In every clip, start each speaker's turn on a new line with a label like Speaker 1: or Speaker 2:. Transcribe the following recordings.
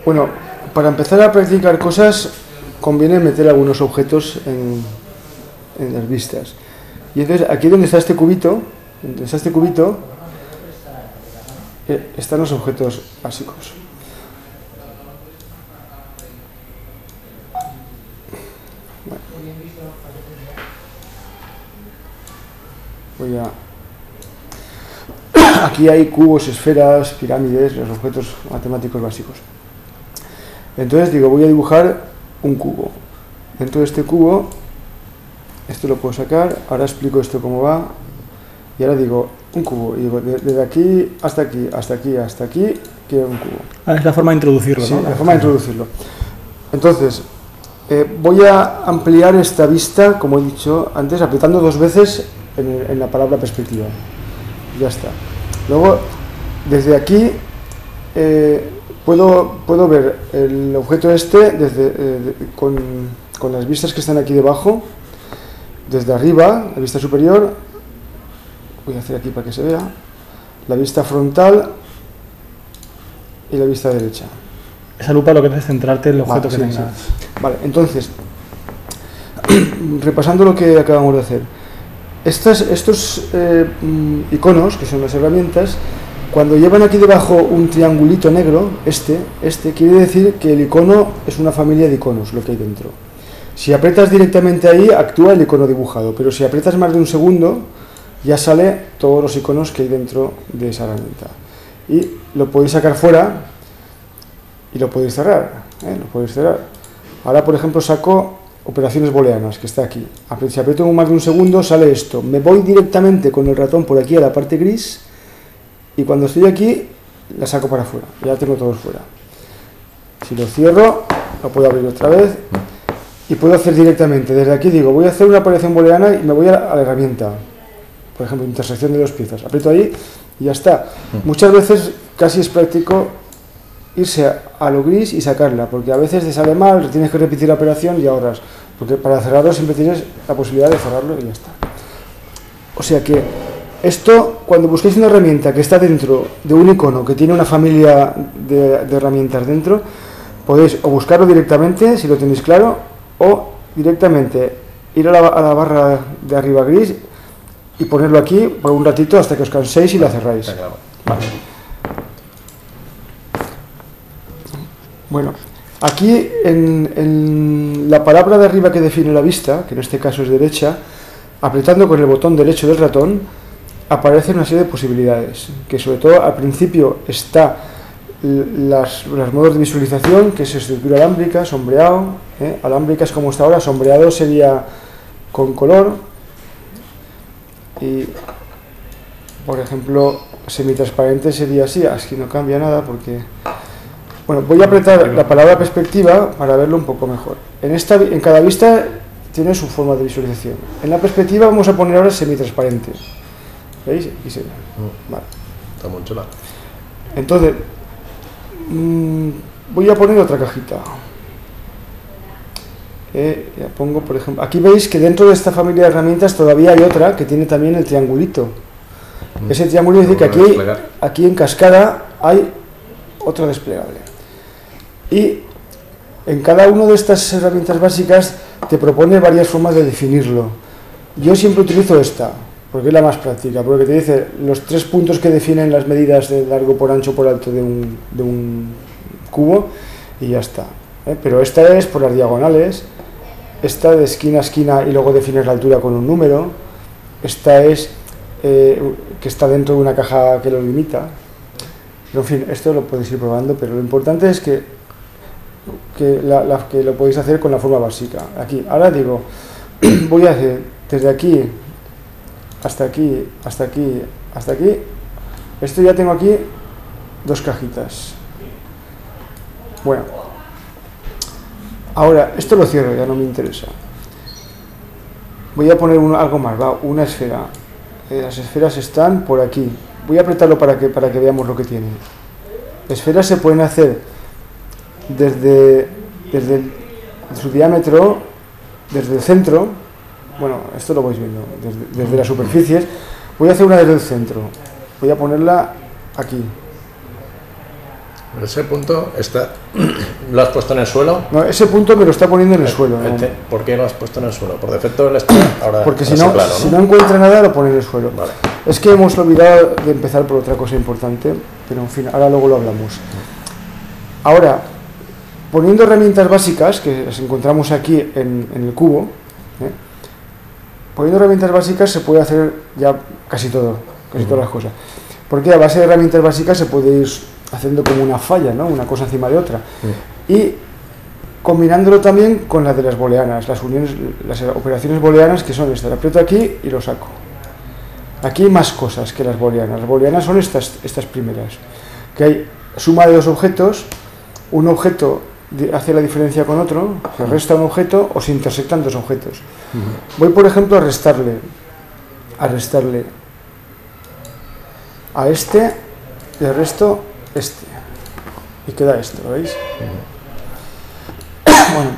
Speaker 1: Bueno, para empezar a practicar cosas conviene meter algunos objetos en las vistas. Y entonces aquí donde está este cubito, están los objetos básicos. Bueno. Aquí hay cubos, esferas, pirámides, los objetos matemáticos básicos. Entonces digo, voy a dibujar un cubo. Dentro de este cubo, esto lo puedo sacar, ahora explico esto cómo va, y ahora digo, un cubo, y digo, desde aquí, hasta aquí, hasta aquí, hasta aquí, quiero un cubo.
Speaker 2: Es la forma de introducirlo,
Speaker 1: sí,
Speaker 2: ¿no?
Speaker 1: la forma de introducirlo. Entonces, voy a ampliar esta vista, como he dicho antes, apretando 2 veces en la palabra perspectiva. Ya está. Luego, desde aquí, puedo ver el objeto este con las vistas que están aquí debajo, desde arriba, la vista superior, voy a hacer aquí para que se vea, la vista frontal y la vista derecha.
Speaker 2: Esa lupa lo que hace es centrarte en el objeto que tengas.
Speaker 1: Sí. Vale, entonces, repasando lo que acabamos de hacer, estos iconos, que son las herramientas, cuando llevan aquí debajo un triangulito negro, este quiere decir que el icono es una familia de iconos, lo que hay dentro. Si aprietas directamente ahí, actúa el icono dibujado, pero si aprietas más de un segundo, ya sale todos los iconos que hay dentro de esa herramienta. Y lo podéis sacar fuera y lo podéis cerrar. Lo podéis cerrar. Ahora, por ejemplo, saco operaciones booleanas, que está aquí. Si aprieto más de un segundo, sale esto. Me voy directamente con el ratón por aquí a la parte gris, y cuando estoy aquí, la saco para afuera. Ya tengo todos fuera. Si lo cierro, lo puedo abrir otra vez, y puedo hacer directamente. Desde aquí digo, voy a hacer una operación booleana y me voy a la herramienta. Por ejemplo, intersección de 2 piezas. Aprieto ahí y ya está. Muchas veces casi es práctico irse a lo gris y sacarla, porque a veces te sale mal, tienes que repetir la operación y ahorras. Porque para cerrarlo siempre tienes la posibilidad de cerrarlo y ya está. O sea que esto, cuando busquéis una herramienta que está dentro de un icono que tiene una familia de herramientas dentro, podéis o buscarlo directamente, si lo tenéis claro, o directamente ir a la barra de arriba gris y ponerlo aquí por un ratito hasta que os canséis y la cerráis. Vale. Bueno, aquí en la palabra de arriba que define la vista, que en este caso es derecha, apretando con el botón derecho del ratón, aparece una serie de posibilidades, que sobre todo al principio está los modos de visualización, que es estructura alámbrica, sombreado, alámbrica es como está ahora, sombreado sería con color, y por ejemplo semitransparente sería así, así no cambia nada porque... Bueno, voy a apretar la palabra perspectiva para verlo un poco mejor. En cada vista tiene su forma de visualización. En la perspectiva vamos a poner ahora semitransparente. ¿Veis? Aquí se ve. Vale.
Speaker 3: Está muy chula.
Speaker 1: Entonces, voy a poner otra cajita. Ya pongo, por ejemplo, aquí veis que dentro de esta familia de herramientas todavía hay otra que tiene también el triangulito. Ese triángulo dice que aquí en cascada hay otro desplegable. Y en cada una de estas herramientas básicas te propone varias formas de definirlo. Yo siempre utilizo esta, porque es la más práctica, porque te dice los 3 puntos que definen las medidas de largo por ancho por alto de un cubo y ya está. Pero esta es por las diagonales, esta de esquina a esquina y luego defines la altura con un número, esta es que está dentro de una caja que lo limita. Pero en fin, esto lo podéis ir probando, pero lo importante es que lo podéis hacer con la forma básica. Aquí, ahora digo, voy a hacer desde aquí hasta aquí, hasta aquí, hasta aquí. Esto ya tengo aquí 2 cajitas. Bueno, ahora esto lo cierro, ya no me interesa. Voy a poner algo más, una esfera. Las esferas están por aquí. Voy a apretarlo para que veamos lo que tiene. Esferas se pueden hacer desde su diámetro, desde el centro. Bueno, esto lo vais viendo, desde las superficies. Voy a hacer una desde el centro. Voy a ponerla aquí.
Speaker 3: Ese punto está, ¿lo has puesto en el suelo?
Speaker 1: No, ese punto me lo está poniendo en el suelo. ¿No?
Speaker 3: ¿Por qué lo has puesto en el suelo? Por defecto él está ahora.
Speaker 1: Porque si no,
Speaker 3: plano,
Speaker 1: si no encuentra nada lo pone en el suelo.
Speaker 3: Vale.
Speaker 1: Es que hemos olvidado de empezar por otra cosa importante, pero en fin, ahora luego lo hablamos. Ahora, poniendo herramientas básicas que las encontramos aquí en el cubo, poniendo herramientas básicas se puede hacer ya casi todo, casi todas las cosas. Porque a base de herramientas básicas se puede ir haciendo como una falla, ¿no? Una cosa encima de otra. Y combinándolo también con las de las booleanas, las operaciones booleanas, que son estas: aprieto aquí y lo saco. Aquí hay más cosas que las booleanas. Las booleanas son estas primeras, que hay suma de dos objetos, un objeto hace la diferencia con otro, se resta un objeto o se intersectan dos objetos. Voy, por ejemplo, a restarle a este, le resto este, y queda esto, ¿lo veis? Bueno,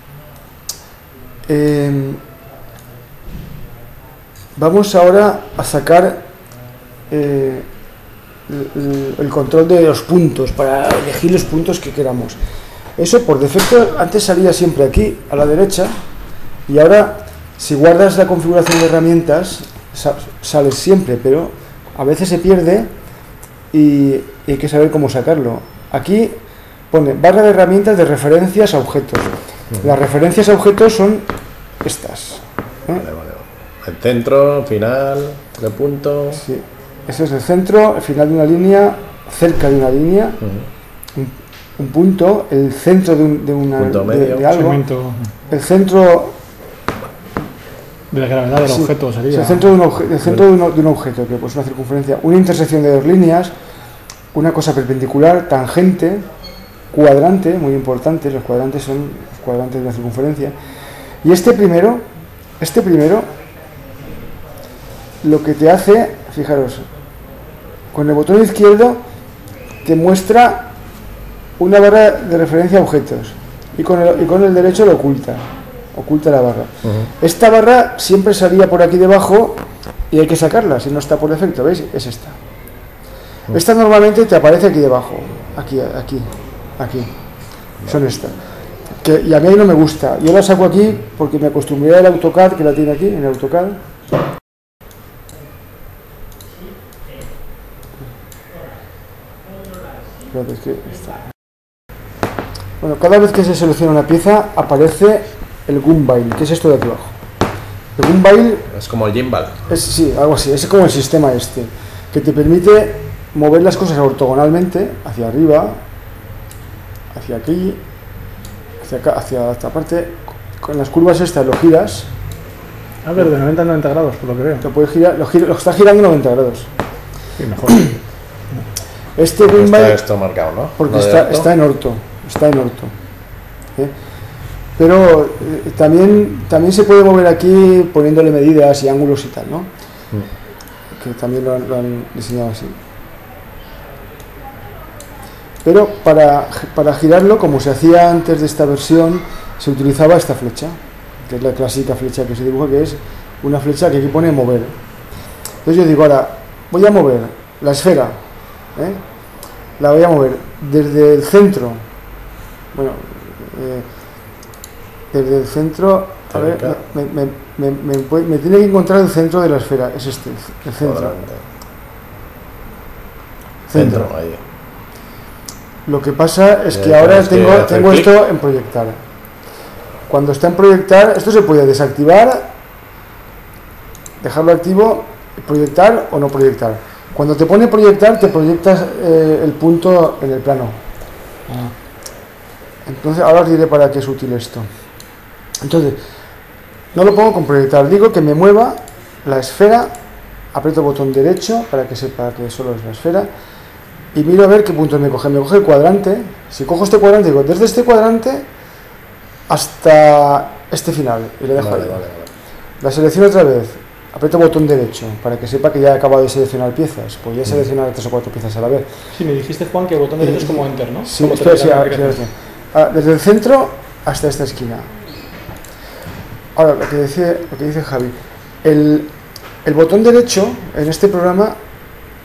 Speaker 1: vamos ahora a sacar el control de los puntos, para elegir los puntos que queramos. Eso por defecto antes salía siempre aquí a la derecha, y ahora si guardas la configuración de herramientas sale siempre, pero a veces se pierde y hay que saber cómo sacarlo. Aquí pone barra de herramientas de referencias a objetos. Las referencias a objetos son estas.
Speaker 3: Vale. El centro, final, de punto.
Speaker 1: Sí. Ese es el centro, el final de una línea, cerca de una línea, un punto, el centro de
Speaker 3: punto medio,
Speaker 1: de algo,
Speaker 2: segmento
Speaker 1: el centro
Speaker 2: de la gravedad del objeto sería.
Speaker 1: El centro de un objeto, que pues una circunferencia, una intersección de dos líneas, una cosa perpendicular, tangente, cuadrante, muy importante. Los cuadrantes son los cuadrantes de la circunferencia. Y este primero lo que te hace, fijaros, con el botón izquierdo te muestra una barra de referencia a objetos, y con el derecho lo oculta la barra. Esta barra siempre salía por aquí debajo y hay que sacarla, si no está por defecto, ¿veis? Es esta. Esta normalmente te aparece aquí debajo, aquí. Son estas. Y a mí no me gusta. Yo la saco aquí porque me acostumbré al AutoCAD, que la tiene aquí, en el AutoCAD. Espérate, es que está. Bueno, cada vez que se selecciona una pieza aparece el Gunbail, que es esto de aquí abajo. El Gunbail
Speaker 3: es como el gimbal.
Speaker 1: Sí, algo así. Es como el sistema este, que te permite mover las cosas ortogonalmente, hacia arriba, hacia aquí, hacia acá, hacia esta parte. Con las curvas estas lo giras.
Speaker 2: A ver, de 90 a 90 grados, por lo que veo.
Speaker 1: Lo puedes girar, lo está girando 90 grados.
Speaker 2: Sí, mejor.
Speaker 1: Este Gunbail
Speaker 3: está esto marcado, ¿no?
Speaker 1: Porque está en orto. Pero también se puede mover aquí poniéndole medidas y ángulos y tal, ¿no? Que también lo han diseñado así. Pero para girarlo, como se hacía antes de esta versión, se utilizaba esta flecha, que es la clásica flecha que se dibuja, que es una flecha que aquí pone mover. Entonces yo digo, ahora voy a mover la esfera, la voy a mover desde el centro. Bueno, desde el centro, a ver, me tiene que encontrar el centro de la esfera, es este, el centro. Centro.
Speaker 3: Ahí.
Speaker 1: Lo que pasa es que ahora tengo esto en proyectar. Cuando está en proyectar, esto se puede desactivar, dejarlo activo, proyectar o no proyectar. Cuando te pone proyectar, te proyectas el punto en el plano. Entonces, ahora os diré para qué es útil esto. Entonces, no lo pongo con proyectar, digo que me mueva la esfera, aprieto el botón derecho para que sepa que solo es la esfera, y miro a ver qué puntos me coge. Me coge el cuadrante. Si cojo este cuadrante, digo, desde este cuadrante hasta este final, y le dejo ahí. Vale. La selecciono otra vez, aprieto el botón derecho para que sepa que ya he acabado de seleccionar piezas. Pues ya he seleccionado 3 o 4 piezas a la vez.
Speaker 2: Sí, me dijiste, Juan, que el botón derecho es como Enter, ¿no?
Speaker 1: Sí, desde el centro hasta esta esquina. Ahora, lo que dice Javi, el botón derecho en este programa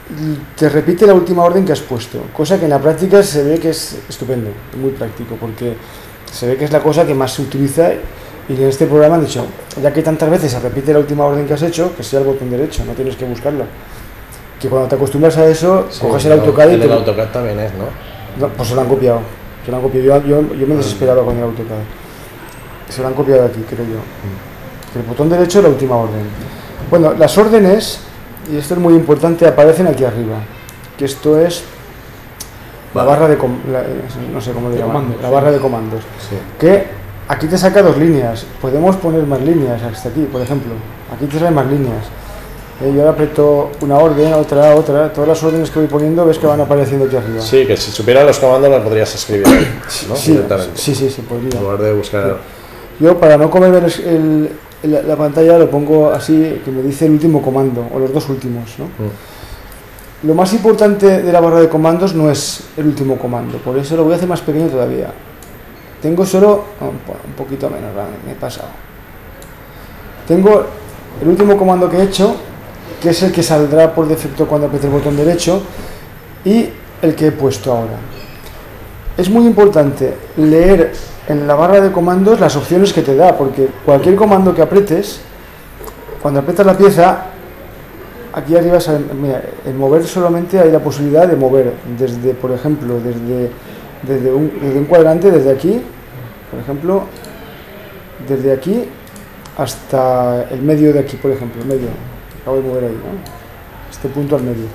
Speaker 1: te repite la última orden que has puesto, cosa que en la práctica se ve que es estupendo, muy práctico, porque se ve que es la cosa que más se utiliza. Y en este programa han dicho, ya que tantas veces se repite la última orden que has hecho, que sea el botón derecho, no tienes que buscarlo. Que cuando te acostumbras a eso,
Speaker 3: Sí,
Speaker 1: coges el AutoCAD y
Speaker 3: en el AutoCAD también es, ¿no?
Speaker 1: No, pues se lo han copiado. Se lo han copiado. Yo me desesperaba con el AutoCAD. Se lo han copiado aquí, creo yo. El botón derecho, la última orden. Bueno, las órdenes, y esto es muy importante, aparecen aquí arriba. Que esto es la barra de... no sé cómo le llaman. La barra de comandos.
Speaker 3: Sí.
Speaker 1: Que aquí te saca 2 líneas. Podemos poner más líneas hasta aquí, por ejemplo. Aquí te salen más líneas. Yo ahora aprieto una orden, otra. Todas las órdenes que voy poniendo ves que van apareciendo aquí arriba.
Speaker 3: Sí, que si supieras los comandos los podrías escribir ahí, ¿no?
Speaker 1: Sí,
Speaker 3: Directamente.
Speaker 1: sí, podría.
Speaker 3: En lugar de buscar...
Speaker 1: Yo, para no comerme la pantalla, lo pongo así, que me dice el último comando, o los 2 últimos, ¿no? Lo más importante de la barra de comandos no es el último comando, por eso lo voy a hacer más pequeño todavía. Tengo solo, un poquito menos, me he pasado. Tengo el último comando que he hecho, que es el que saldrá por defecto cuando apriete el botón derecho, y el que he puesto ahora. Es muy importante leer en la barra de comandos las opciones que te da, porque cualquier comando que aprietes, cuando aprietas la pieza, aquí arriba, mira, en mover solamente hay la posibilidad de mover desde, por ejemplo, desde un cuadrante, desde aquí, por ejemplo, desde aquí hasta el medio de aquí, por ejemplo, el medio, acabo de mover ahí, ¿no? Este punto al medio.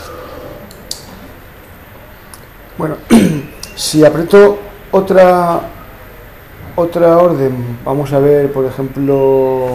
Speaker 1: Bueno, si aprieto otra orden, vamos a ver, por ejemplo,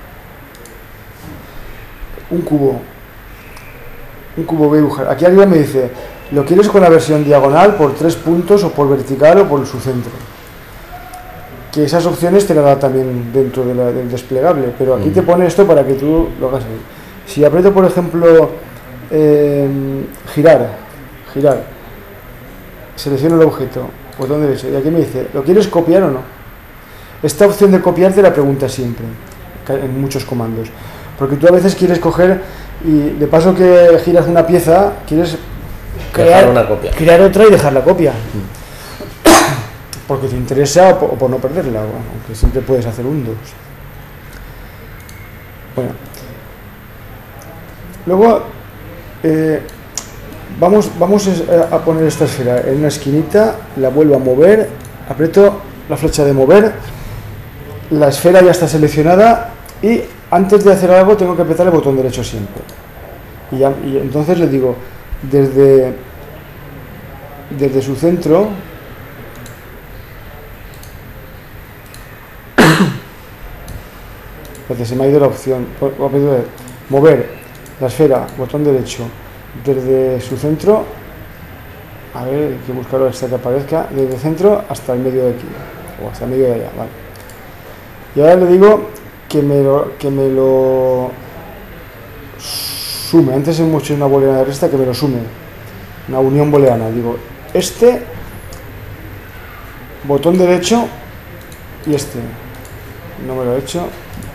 Speaker 1: un cubo voy a dibujar. Aquí arriba me dice, ¿lo quieres con la versión diagonal, por 3 puntos, o por vertical, o por su centro? Que esas opciones te las da también dentro del desplegable, pero aquí te pone esto para que tú lo hagas ahí. Si aprieto, por ejemplo, girar, selecciono el objeto, botón derecho, y aquí me dice, ¿lo quieres copiar o no? Esta opción de copiar te la pregunta siempre, en muchos comandos, porque tú a veces quieres coger, y de paso que giras una pieza, quieres crear otra y dejar la copia. Porque te interesa o por no perderla, aunque siempre puedes hacer un 2. Bueno, luego vamos a poner esta esfera en una esquinita, la vuelvo a mover, aprieto la flecha de mover, la esfera ya está seleccionada y antes de hacer algo tengo que apretar el botón derecho siempre. Y entonces le digo, desde su centro, porque se me ha ido la opción, mover la esfera, botón derecho, desde su centro, a ver, hay que buscarlo hasta que aparezca, desde el centro hasta el medio de aquí, o hasta el medio de allá, vale. Y ahora le digo que me lo sume, antes hemos hecho una booleana de resta, que me lo sume, una unión booleana, digo, este, botón derecho, y este, no me lo he hecho,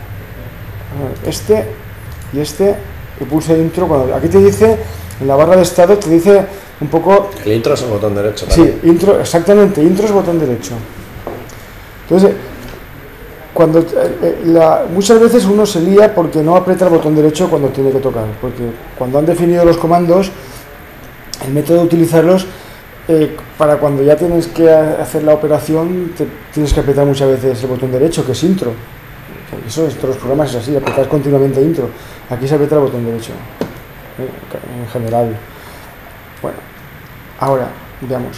Speaker 1: este y este, y pulse intro. Cuando aquí te dice, en la barra de estado te dice un poco...
Speaker 3: El intro es el botón derecho también.
Speaker 1: Sí, intro, exactamente, intro es botón derecho. Entonces, cuando muchas veces uno se lía porque no aprieta el botón derecho cuando tiene que tocar, porque cuando han definido los comandos, el método de utilizarlos, para cuando ya tienes que hacer la operación, tienes que apretar muchas veces el botón derecho, que es intro. Eso en todos los programas es así, apretar continuamente intro. Aquí se aprieta el botón derecho, en general. Bueno, ahora, veamos.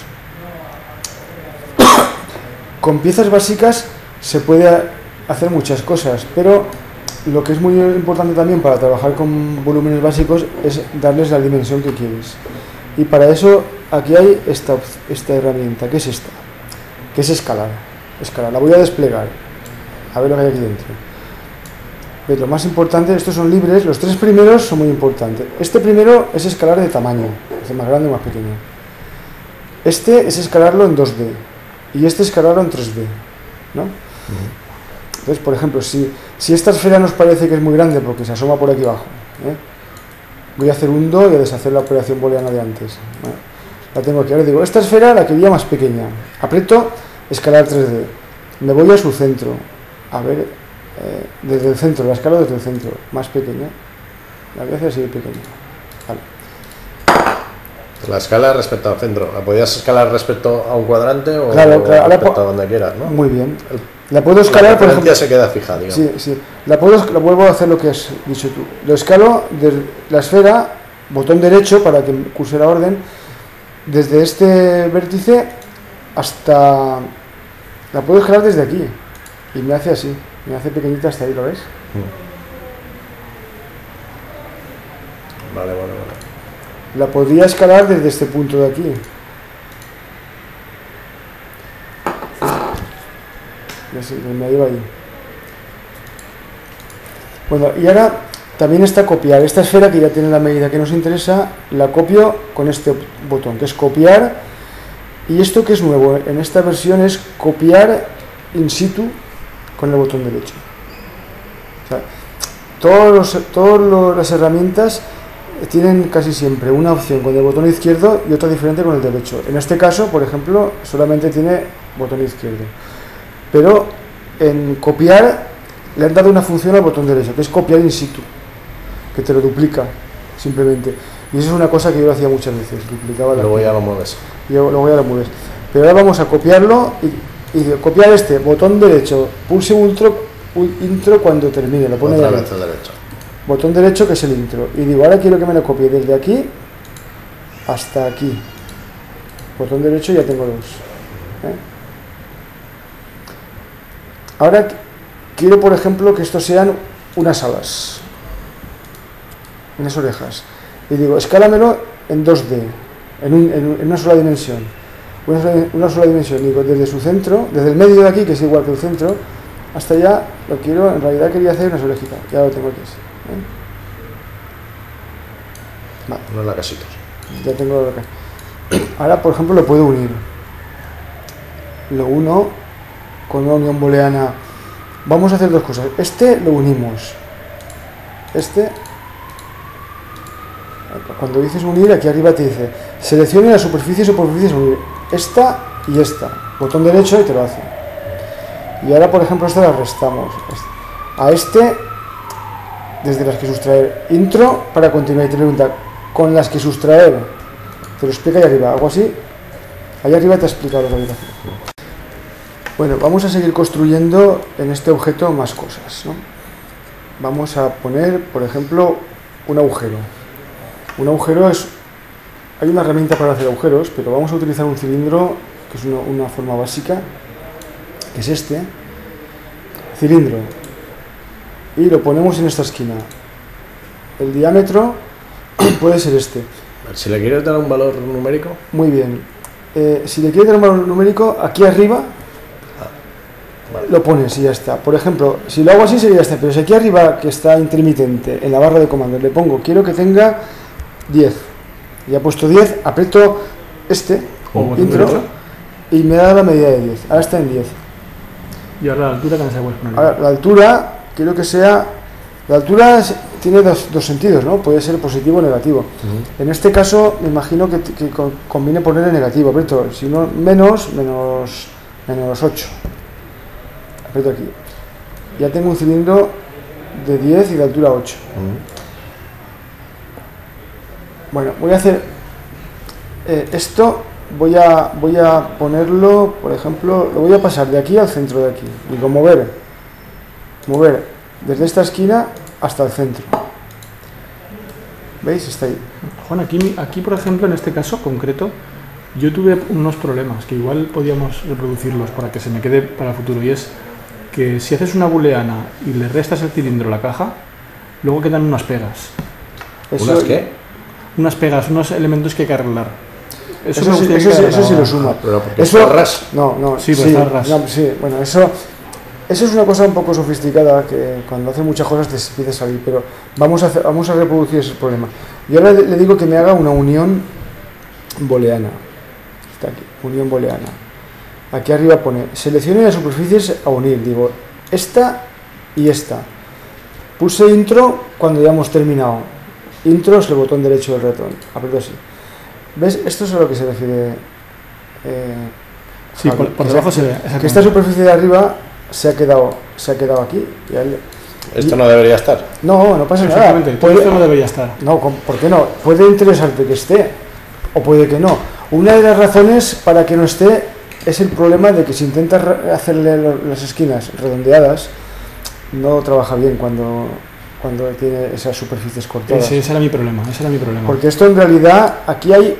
Speaker 1: Con piezas básicas se puede hacer muchas cosas, pero lo que es muy importante también para trabajar con volúmenes básicos es darles la dimensión que quieres. Y para eso aquí hay esta herramienta, que es esta, que es escalar. La voy a desplegar. A ver lo que hay aquí dentro. ¿Ves? Lo más importante, estos son libres, los 3 primeros son muy importantes. Este primero es escalar de tamaño, es más grande o más pequeño. Este es escalarlo en 2D y este escalarlo en 3D, ¿no? Entonces, por ejemplo, si esta esfera nos parece que es muy grande porque se asoma por aquí abajo, voy a hacer un do y a deshacer la operación booleana de antes. Bueno, la tengo aquí. Ahora digo, esta esfera la quería más pequeña. Aprieto escalar 3D. Me voy a su centro. A ver, desde el centro, la escalo desde el centro. Más pequeña. La voy a hacer así de pequeña. Vale.
Speaker 3: La escala respecto al centro, ¿la podías escalar respecto a un cuadrante o
Speaker 1: Claro,
Speaker 3: respecto a donde quieras, ¿no?
Speaker 1: Muy bien. La puedo escalar, por ejemplo.
Speaker 3: Se queda fija, digamos.
Speaker 1: Sí, sí. La vuelvo a hacer lo que has dicho tú. Lo escalo desde la esfera, botón derecho para que curse la orden, desde este vértice hasta... La puedo escalar desde aquí. Y me hace así. Me hace pequeñita hasta ahí, ¿lo ves?
Speaker 3: Vale.
Speaker 1: La podría escalar desde este punto de aquí. Me lleva ahí. Bueno, y ahora también está copiar. Esta esfera que ya tiene la medida que nos interesa, la copio con este botón, que es copiar. Y esto que es nuevo en esta versión es copiar in situ con el botón derecho. O sea, todas las herramientas tienen casi siempre una opción con el botón izquierdo y otra diferente con el derecho. En este caso, por ejemplo, solamente tiene botón izquierdo. Pero en copiar le han dado una función al botón derecho, que es copiar in situ, que te lo duplica simplemente. Y eso es una cosa que yo lo hacía muchas veces, duplicaba la...
Speaker 3: Luego ya lo mueves.
Speaker 1: Luego ya lo mueves. Pero ahora vamos a copiarlo y copiar este botón derecho, pulse intro cuando termine, lo pone
Speaker 3: otra
Speaker 1: ahí.
Speaker 3: vez el derecho.
Speaker 1: Botón derecho, que es el intro, y digo, ahora quiero que me lo copie desde aquí hasta aquí. Botón derecho, ya tengo dos. Ahora quiero, por ejemplo, que estos sean unas alas, unas orejas, y digo, escálamelo en 2D, en una sola dimensión. Una sola dimensión, digo, desde su centro, desde el medio de aquí, que es igual que el centro, hasta allá, lo quiero, en realidad quería hacer unas orejitas, ya lo tengo aquí. Vale.
Speaker 3: No en la casita.
Speaker 1: Ya tengo acá. Ahora, por ejemplo, lo puedo unir. Lo uno con una unión booleana. Vamos a hacer dos cosas. Este lo unimos. Cuando dices unir, aquí arriba te dice seleccione la superficie unir. Esta y esta. Botón derecho y te lo hace. Y ahora, por ejemplo, esta la restamos. A este, desde las que sustraer. Intro para continuar. Y te pregunta, con las que sustraer. Te lo explica ahí arriba. Algo así. Ahí arriba te ha explicado lo que hay que hacer. Bueno, vamos a seguir construyendo en este objeto más cosas, ¿no? Vamos a poner, por ejemplo, un agujero. Un agujero es... Hay una herramienta para hacer agujeros, pero vamos a utilizar un cilindro, que es una forma básica, que es este. Cilindro. Y lo ponemos en esta esquina. El diámetro puede ser este.
Speaker 3: Si le quieres dar un valor numérico.
Speaker 1: Muy bien. Si le quieres dar un valor numérico, aquí arriba
Speaker 3: Vale.
Speaker 1: lo pones y ya está. Por ejemplo, si lo hago así sería este, pero si aquí arriba, que está intermitente, en la barra de comandos, le pongo, quiero que tenga 10. Ya he puesto 10, aprieto este, intro, y me da la medida de 10. Ahora está en 10.
Speaker 2: Y ahora la altura también se puede poner.
Speaker 1: Ahora, la altura, quiero que sea... La altura tiene dos sentidos, ¿no? Puede ser positivo o negativo. En este caso, me imagino que conviene ponerle negativo. Aprieto, si no, menos 8. Aprieto aquí. Ya tengo un cilindro de 10 y de altura 8. Bueno, voy a hacer esto. Voy a ponerlo, por ejemplo, lo voy a pasar de aquí al centro de aquí. Digo, mover desde esta esquina hasta el centro. ¿Veis? Está ahí.
Speaker 2: Juan, aquí, por ejemplo, en este caso concreto, yo tuve unos problemas que igual podíamos reproducirlos para que se me quede para el futuro, y es que si haces una booleana y le restas el cilindro a la caja, luego quedan unas pegas.
Speaker 3: ¿Unas qué?
Speaker 2: Unas pegas, unos elementos que hay que arreglar.
Speaker 1: Eso sí lo suma.
Speaker 3: Pero porque
Speaker 1: eso,
Speaker 3: está ras.
Speaker 1: No,
Speaker 2: sí, está ras.
Speaker 1: No, sí, bueno, eso es una cosa un poco sofisticada que cuando hace muchas cosas te empieza a salir, pero vamos a reproducir ese problema. Yo ahora le digo que me haga una unión booleana. Está aquí, unión booleana. Aquí arriba pone, seleccione las superficies a unir. Digo, esta y esta. Puse intro cuando ya hemos terminado. intro es el botón derecho del ratón. Aprieto así. ¿Ves? Esto es a lo que se refiere.
Speaker 2: Sí, por debajo se ve.
Speaker 1: Que esta superficie de arriba se ha quedado aquí.
Speaker 3: Esto no debería estar.
Speaker 1: No pasa nada.
Speaker 2: Exactamente, todo esto no debería estar.
Speaker 1: No, ¿por qué no? Puede interesarte que esté, o puede que no. Una de las razones para que no esté es el problema de que si intentas hacerle las esquinas redondeadas, no trabaja bien cuando tiene esas superficies cortadas.
Speaker 2: Ese era mi problema.
Speaker 1: Porque esto en realidad, aquí hay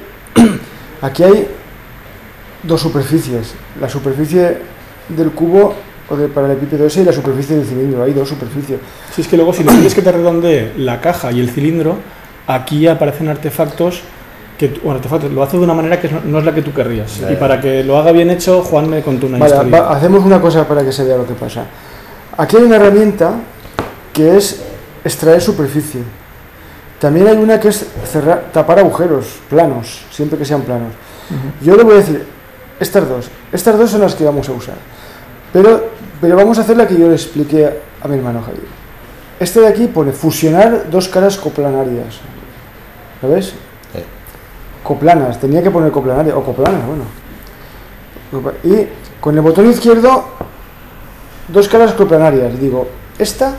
Speaker 1: dos superficies. La superficie del cubo o del paralelepípedo ese y la superficie del cilindro. Hay dos superficies.
Speaker 2: Si es que luego si le quieres que te redondee la caja y el cilindro, aquí aparecen artefactos lo hace de una manera que no es la que tú querrías. Y para que lo haga bien hecho, Juan me contó una historia.
Speaker 1: Hacemos una cosa para que se vea lo que pasa. Aquí hay una herramienta que es extraer superficie. También hay una que es tapar agujeros planos, siempre que sean planos. Yo le voy a decir, estas dos son las que vamos a usar. Pero vamos a hacer la que yo le expliqué a mi hermano Javier. Este de aquí pone fusionar dos caras coplanarias. ¿Lo ves?
Speaker 3: Sí.
Speaker 1: Coplanas, tenía que poner coplanarias o coplanas, bueno. Y con el botón izquierdo, dos caras coplanarias. Digo, esta.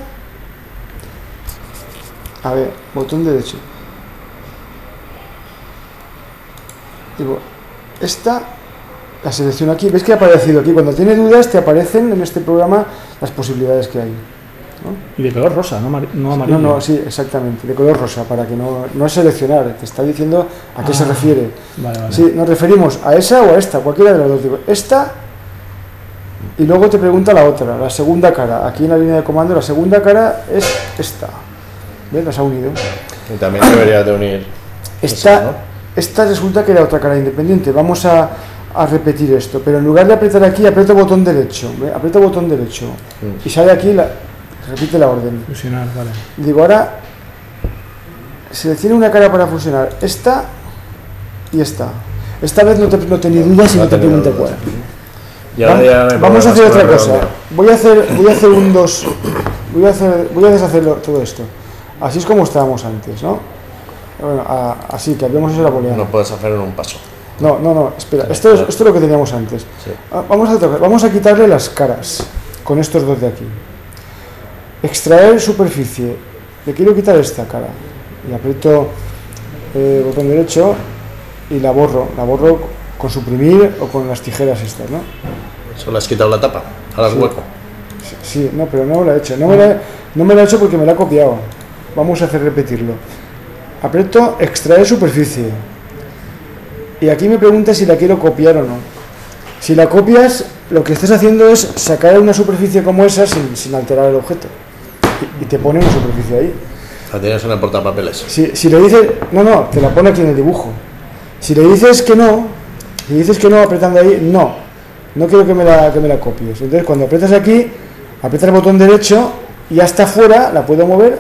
Speaker 1: A ver, botón derecho. Digo, esta. La selecciono aquí. ¿Ves que ha aparecido aquí? Cuando tiene dudas, te aparecen en este programa las posibilidades que hay, ¿no?
Speaker 2: Y de color rosa, no amarillo.
Speaker 1: No, sí, exactamente, de color rosa, para que no es seleccionar, te está diciendo a qué se refiere.
Speaker 2: Vale.
Speaker 1: Sí, nos referimos a esa o a esta, cualquiera de las dos. Digo, esta, y luego te pregunta la otra, la segunda cara. Aquí en la línea de comando, la segunda cara es esta. ¿Ves? Las ha unido.
Speaker 3: Y también debería de unir.
Speaker 1: Esta resulta que era otra cara independiente. Vamos a repetir esto, pero en lugar de apretar aquí, aprieto botón derecho. Aprieto botón derecho. Y sale aquí repite la orden.
Speaker 2: Fusionar, vale.
Speaker 1: Digo, ahora seleccione una cara para fusionar esta y esta. Esta vez no tenía dudas y no te pregunté cuál. Vamos a hacer otra cosa. Voy a deshacerlo todo esto. Así es como estábamos antes, ¿no? Bueno, así que habíamos hecho la booleana.
Speaker 3: No puedes hacer en un paso.
Speaker 1: No, espera. Esto es lo que teníamos antes.
Speaker 3: Sí.
Speaker 1: Vamos a quitarle las caras con estos dos de aquí. Extraer superficie. Le quiero quitar esta cara. Y aprieto botón derecho y la borro. La borro con suprimir o con las tijeras estas, ¿no?
Speaker 3: Solo has quitado la tapa. Ahora es hueco.
Speaker 1: Sí, no, pero no me lo he hecho. No me lo he hecho porque me la ha copiado. Vamos a hacer repetirlo. Aprieto extraer superficie. Y aquí me pregunta si la quiero copiar o no. Si la copias, lo que estás haciendo es sacar una superficie como esa sin alterar el objeto. Y te pone una superficie ahí.
Speaker 3: La tienes en el portapapeles.
Speaker 1: Si le dices, no, te la pone aquí en el dibujo. Si le dices que no, apretando ahí, no quiero que me la copies. Entonces cuando aprietas aquí, aprietas el botón derecho y ya está fuera, la puedo mover,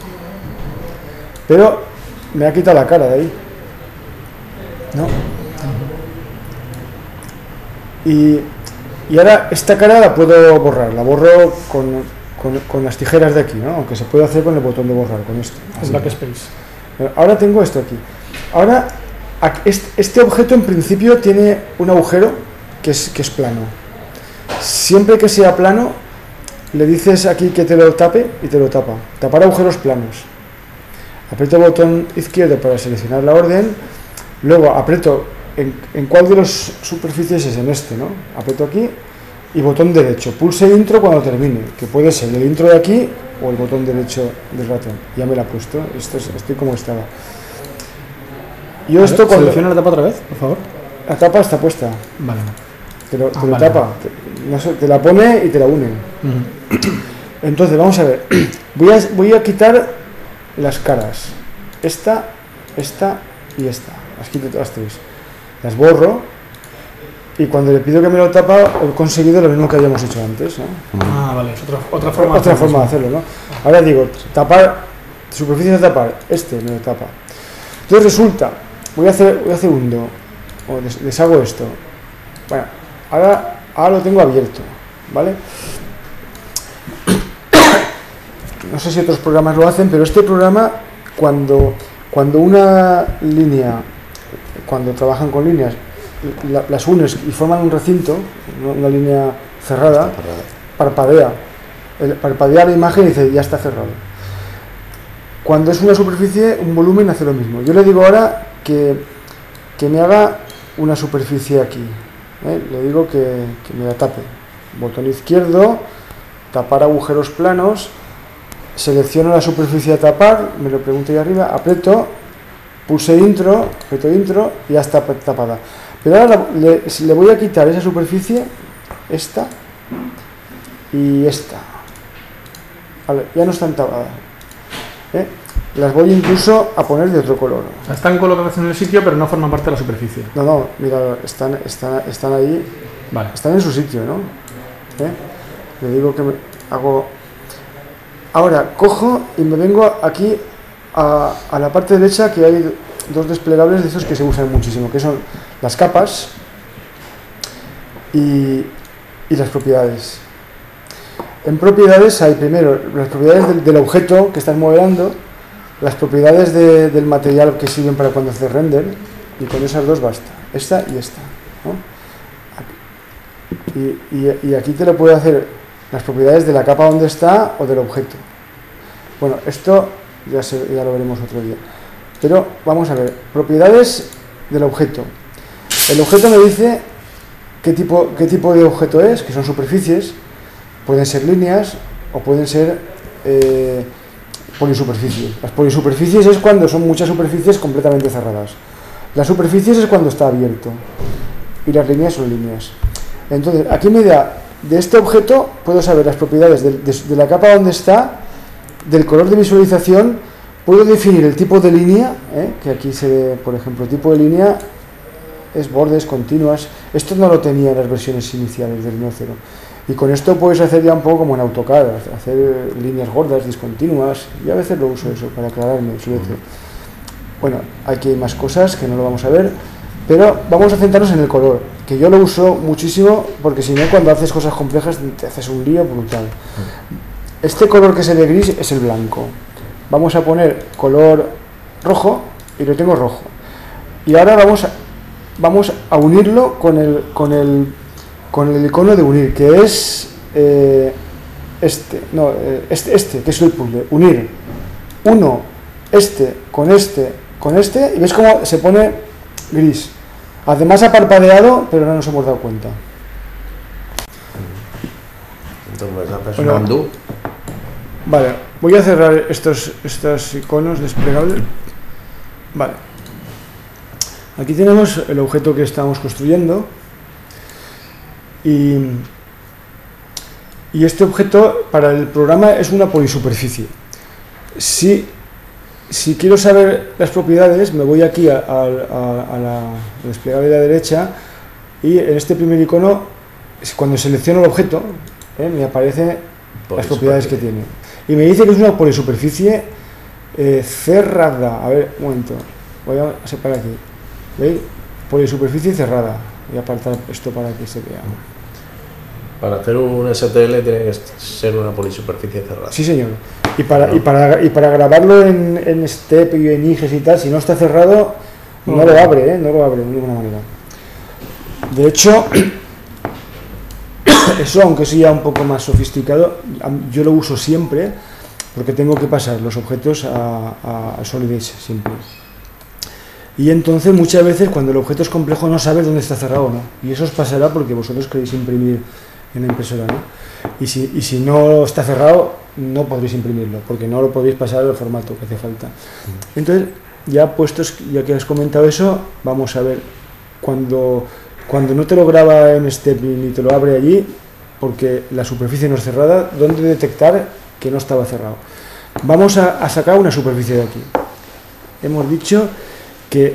Speaker 1: pero me ha quitado la cara de ahí, ¿no? Y ahora esta cara la puedo borrar, la borro con las tijeras de aquí, ¿no? Aunque se puede hacer con el botón de borrar, con esto.
Speaker 2: Es backspace.
Speaker 1: Ahora tengo esto aquí. Ahora, este objeto en principio tiene un agujero que es plano. Siempre que sea plano, le dices aquí que te lo tape y te lo tapa. Tapar agujeros planos. Aprieto el botón izquierdo para seleccionar la orden. Luego aprieto en cuál de las superficies es en este, ¿no? Aprieto aquí y botón derecho. Pulse intro cuando termine, que puede ser el intro de aquí o el botón derecho del ratón. Ya me la he puesto. Estoy como estaba.
Speaker 2: Selecciona la tapa otra vez, por favor.
Speaker 1: La tapa está puesta.
Speaker 2: Vale.
Speaker 1: Te lo tapa. Te la pone y te la une. Entonces, vamos a ver. Voy a quitar las caras. Esta y esta. Las quito todas tres. Las borro. Y cuando le pido que me lo tapa, he conseguido lo mismo que habíamos hecho antes, ¿no?
Speaker 2: Vale. Es otra forma
Speaker 1: de hacerlo, ¿no? Ahora digo, tapar, superficie de tapar. Me lo tapa. Entonces resulta, voy a hacer undo. O deshago esto. Bueno, ahora lo tengo abierto, ¿vale? No sé si otros programas lo hacen, pero este programa, cuando Cuando una línea, cuando trabajan con líneas, las unes y forman un recinto, una línea cerrada, parpadea. Parpadea la imagen y dice, ya está cerrado. Cuando es una superficie, un volumen hace lo mismo. Yo le digo ahora que me haga una superficie aquí. Le digo que me la tape. Botón izquierdo, tapar agujeros planos, selecciono la superficie a tapar, me lo pregunto ahí arriba, aprieto, pulse intro, aprieto intro y ya está tapada. Pero ahora le voy a quitar esa superficie, esta y esta. Vale, ya no están tapadas. Las voy incluso a poner de otro color.
Speaker 2: Están colocadas en el sitio, pero no forman parte de la superficie.
Speaker 1: No, mira, están ahí,
Speaker 2: vale.
Speaker 1: Están en su sitio, ¿no? Le digo que me hago... Ahora, cojo y me vengo aquí a la parte derecha, que hay dos desplegables de esos que se usan muchísimo, que son las capas y las propiedades. En propiedades hay primero las propiedades del objeto que estás modelando, las propiedades del material que sirven para cuando haces render, y con esas dos basta, esta y esta, ¿no? Y aquí te lo puede hacer las propiedades de la capa donde está o del objeto. Bueno, esto ya lo veremos otro día. Pero vamos a ver, propiedades del objeto. El objeto me dice qué tipo de objeto es, que son superficies, pueden ser líneas o pueden ser polisuperficies. Las polisuperficies es cuando son muchas superficies completamente cerradas. Las superficies es cuando está abierto. Y las líneas son líneas. Entonces, aquí me da, de este objeto, puedo saber las propiedades de la capa donde está, del color de visualización, puedo definir el tipo de línea, que aquí se ve, por ejemplo, el tipo de línea es bordes, continuas. Esto no lo tenía en las versiones iniciales del Rhino 0. Y con esto puedes hacer ya un poco como en AutoCAD, hacer líneas gordas, discontinuas. Yo a veces lo uso eso para aclararme, sobre todo. Bueno, aquí hay más cosas que no lo vamos a ver, pero vamos a centrarnos en el color, que yo lo uso muchísimo porque si no, cuando haces cosas complejas te haces un lío brutal. Este color que se ve gris es el blanco. Vamos a poner color rojo y lo tengo rojo. Y ahora vamos a unirlo con el icono de unir, que es este, que es el puzzle. Unir este, y ves cómo se pone gris. Además ha parpadeado, pero no nos hemos dado cuenta.
Speaker 3: Entonces haces un undo.
Speaker 1: Vale, voy a cerrar estos iconos desplegables. Vale. Aquí tenemos el objeto que estamos construyendo. Y este objeto para el programa es una polisuperficie. Si quiero saber las propiedades, me voy aquí a la desplegable de la derecha y en este primer icono, cuando selecciono el objeto, me aparecen las propiedades que tiene. Y me dice que es una polisuperficie cerrada. A ver, un momento, voy a separar aquí. ¿Veis? Polisuperficie cerrada. Voy a apartar esto para que se vea.
Speaker 3: Para hacer un STL tiene que ser una polisuperficie cerrada.
Speaker 1: Sí, señor. Y para grabarlo en STEP y en IGES y tal, si no está cerrado, no lo abre, no lo abre de ninguna manera. De hecho, eso, aunque sea un poco más sofisticado, yo lo uso siempre porque tengo que pasar los objetos a SolidEdge siempre. Y entonces muchas veces cuando el objeto es complejo no sabes dónde está cerrado o no. Y eso os pasará porque vosotros queréis imprimir en la impresora, ¿no? Y si no está cerrado, no podréis imprimirlo, porque no lo podéis pasar al formato que hace falta. Entonces, ya que has comentado eso, vamos a ver, cuando no te lo graba en Step ni te lo abre allí, porque la superficie no es cerrada, ¿dónde detectar que no estaba cerrado? Vamos a sacar una superficie de aquí. Hemos dicho que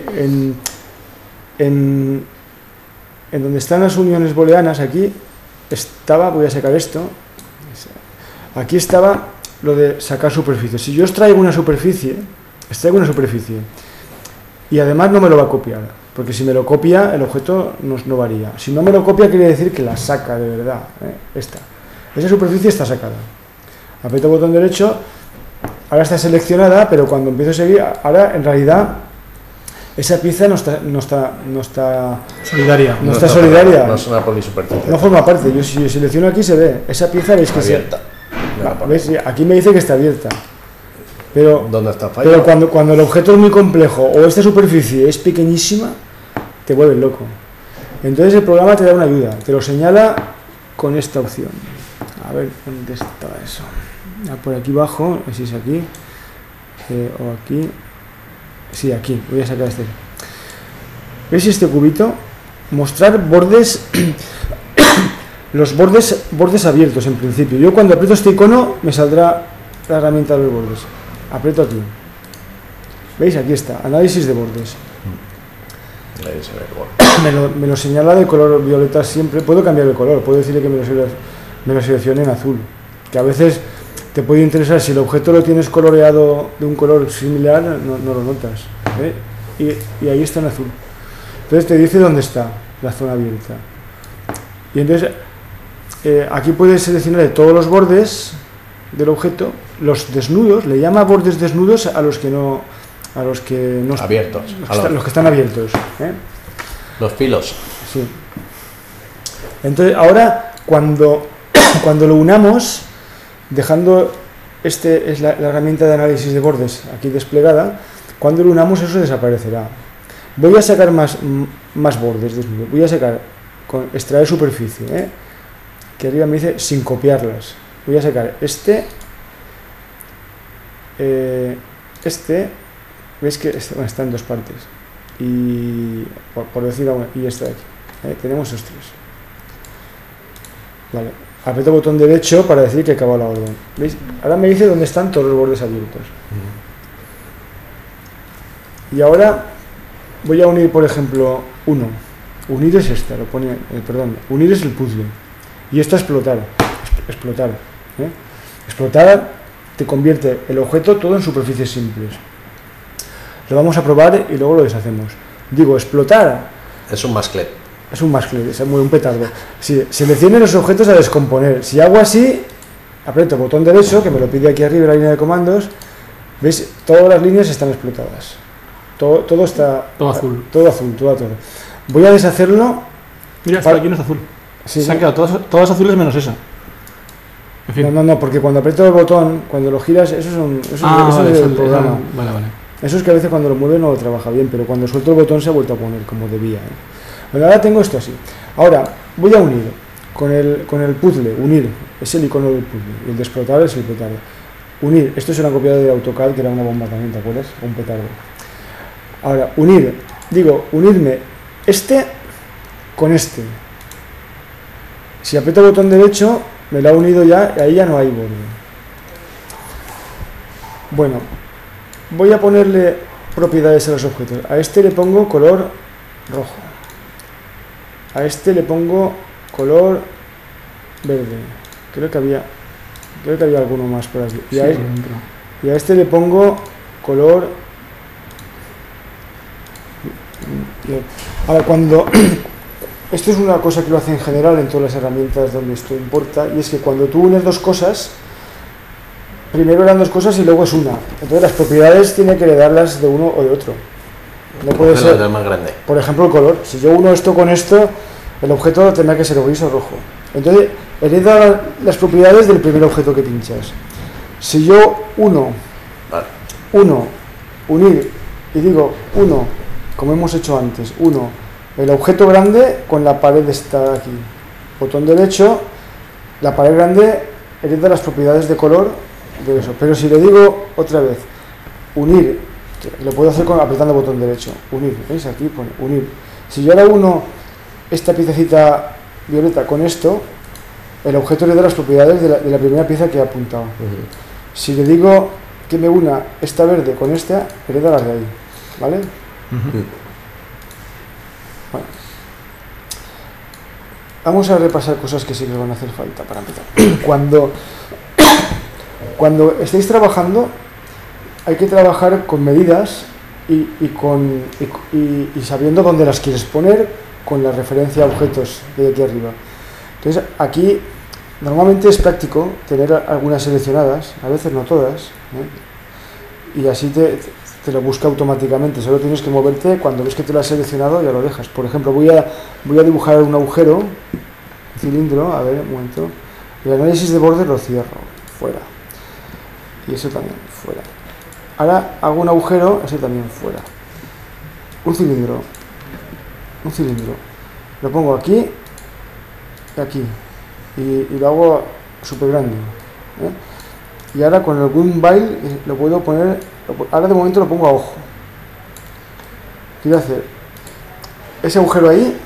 Speaker 1: en donde están las uniones booleanas, aquí estaba, voy a sacar esto, aquí estaba lo de sacar superficie. Si yo os traigo una superficie y además no me lo va a copiar, porque si me lo copia el objeto no varía. Si no me lo copia quiere decir que la saca de verdad. Esa superficie está sacada. Aprieto el botón derecho ahora está seleccionada, pero cuando empiezo a seguir, ahora en realidad esa pieza no está
Speaker 2: solidaria.
Speaker 1: No está solidaria.
Speaker 3: No es una polisuperficie.
Speaker 1: No forma parte. Yo si selecciono aquí se ve. Esa pieza veis que
Speaker 3: abierta.
Speaker 1: ¿Ves? Aquí me dice que está abierta. Pero,
Speaker 3: ¿dónde está el fallo?
Speaker 1: pero cuando el objeto es muy complejo o esta superficie es pequeñísima, te vuelves loco. Entonces el programa te da una ayuda, te lo señala con esta opción. A ver, ¿dónde está eso? Por aquí abajo, si es aquí, o aquí. Sí, aquí, voy a sacar este. ¿Veis este cubito? Mostrar bordes, los bordes abiertos en principio. Yo cuando aprieto este icono me saldrá la herramienta de los bordes. Aprieto aquí. ¿Veis? Aquí está, análisis de bordes.
Speaker 3: Ahí se ve el borde.
Speaker 1: Me lo señala de color violeta siempre. Puedo cambiar el color, puedo decirle que me lo seleccione en azul. Que a veces te puede interesar, si el objeto lo tienes coloreado de un color similar, no lo notas. Y ahí está en azul. Entonces te dice dónde está la zona abierta. Y entonces aquí puedes seleccionar de todos los bordes del objeto, los desnudos, le llama bordes desnudos a los que no
Speaker 3: abiertos,
Speaker 1: los que están abiertos.
Speaker 3: Los filos.
Speaker 1: Sí. Entonces ahora cuando lo unamos, dejando es la herramienta de análisis de bordes aquí desplegada, cuando lo unamos eso desaparecerá. Voy a sacar más bordes desnudos. Voy a sacar con extraer superficie, que arriba me dice sin copiarlas. Voy a sacar este, veis que está en dos partes, y por decir una, y esta de aquí, tenemos estos tres. Vale, aprieto el botón derecho para decir que he acabado la orden. ¿Veis? Ahora me dice dónde están todos los bordes abiertos. Y ahora voy a unir, por ejemplo, uno. Unir es esta, lo pone, unir es el puzzle. Y esto es explotar. Explotar te convierte el objeto todo en superficies simples. Lo vamos a probar y luego lo deshacemos. Digo, explotar.
Speaker 3: Es un masclet.
Speaker 1: Es un masclet, es un petardo. Si selecciono los objetos a descomponer. Si hago así, aprieto el botón derecho, que me lo pide aquí arriba en la línea de comandos. ¿Veis? Todas las líneas están explotadas. Todo está...
Speaker 2: Todo azul.
Speaker 1: Todo azul, todo. Voy a deshacerlo.
Speaker 2: Mira, hasta aquí no es azul.
Speaker 1: Sí,
Speaker 2: se han quedado todas azules menos esa. En fin.
Speaker 1: No, porque cuando aprieto el botón, cuando lo giras, eso es el programa.
Speaker 2: Vale.
Speaker 1: Eso es que a veces cuando lo mueve no lo trabaja bien, pero cuando suelto el botón se ha vuelto a poner como debía. Bueno, ahora tengo esto así. Ahora voy a unir con el puzzle, unir, es el icono del puzzle, y el de explotar es el petardo. Unir, esto es una copia de AutoCAD que era una bomba también, ¿te acuerdas? Un petardo. Ahora, unirme este con este. Si aprieto el botón derecho, me lo ha unido ya, y ahí ya no hay borde. Bueno, voy a ponerle propiedades a los objetos. A este le pongo color rojo. A este le pongo color verde. Creo que había alguno más por aquí. Y a este le pongo color... Ahora, esto es una cosa que lo hace en general en todas las herramientas donde esto importa, y es que cuando tú unes dos cosas, primero eran dos cosas y luego es una. Entonces las propiedades tiene que heredarlas de uno o de otro. No puede ser
Speaker 3: más grande.
Speaker 1: Por ejemplo, el color. Si yo uno esto con esto, el objeto tendrá que ser gris o rojo. Entonces hereda las propiedades del primer objeto que pinchas. Si yo unir, y digo como hemos hecho antes, el objeto grande con la pared está aquí. Botón derecho, la pared grande hereda las propiedades de color de eso. Pero si le digo otra vez, unir, lo puedo hacer apretando el botón derecho, unir, ¿veis? Aquí pone unir. Si yo ahora uno esta piececita violeta con esto, el objeto hereda las propiedades de la primera pieza que he apuntado. Si le digo que me una esta verde con esta, hereda las de ahí, ¿vale? Bueno. Vamos a repasar cosas que sí que van a hacer falta para empezar. Cuando estéis trabajando, hay que trabajar con medidas y sabiendo dónde las quieres poner con la referencia a objetos de aquí arriba. Entonces, aquí normalmente es práctico tener algunas seleccionadas, a veces no todas, y así te lo busca automáticamente. Solo tienes que moverte cuando ves que te lo has seleccionado, ya lo dejas. Por ejemplo, voy a dibujar un agujero, cilindro, a ver, un momento. El análisis de bordes lo cierro, fuera. Y eso también, fuera. Ahora hago un agujero, ese también fuera. Un cilindro. Lo pongo aquí y aquí. Y lo hago súper grande. Y ahora con el Gumball lo puedo poner, ahora de momento lo pongo a ojo. Quiero hacer ese agujero ahí.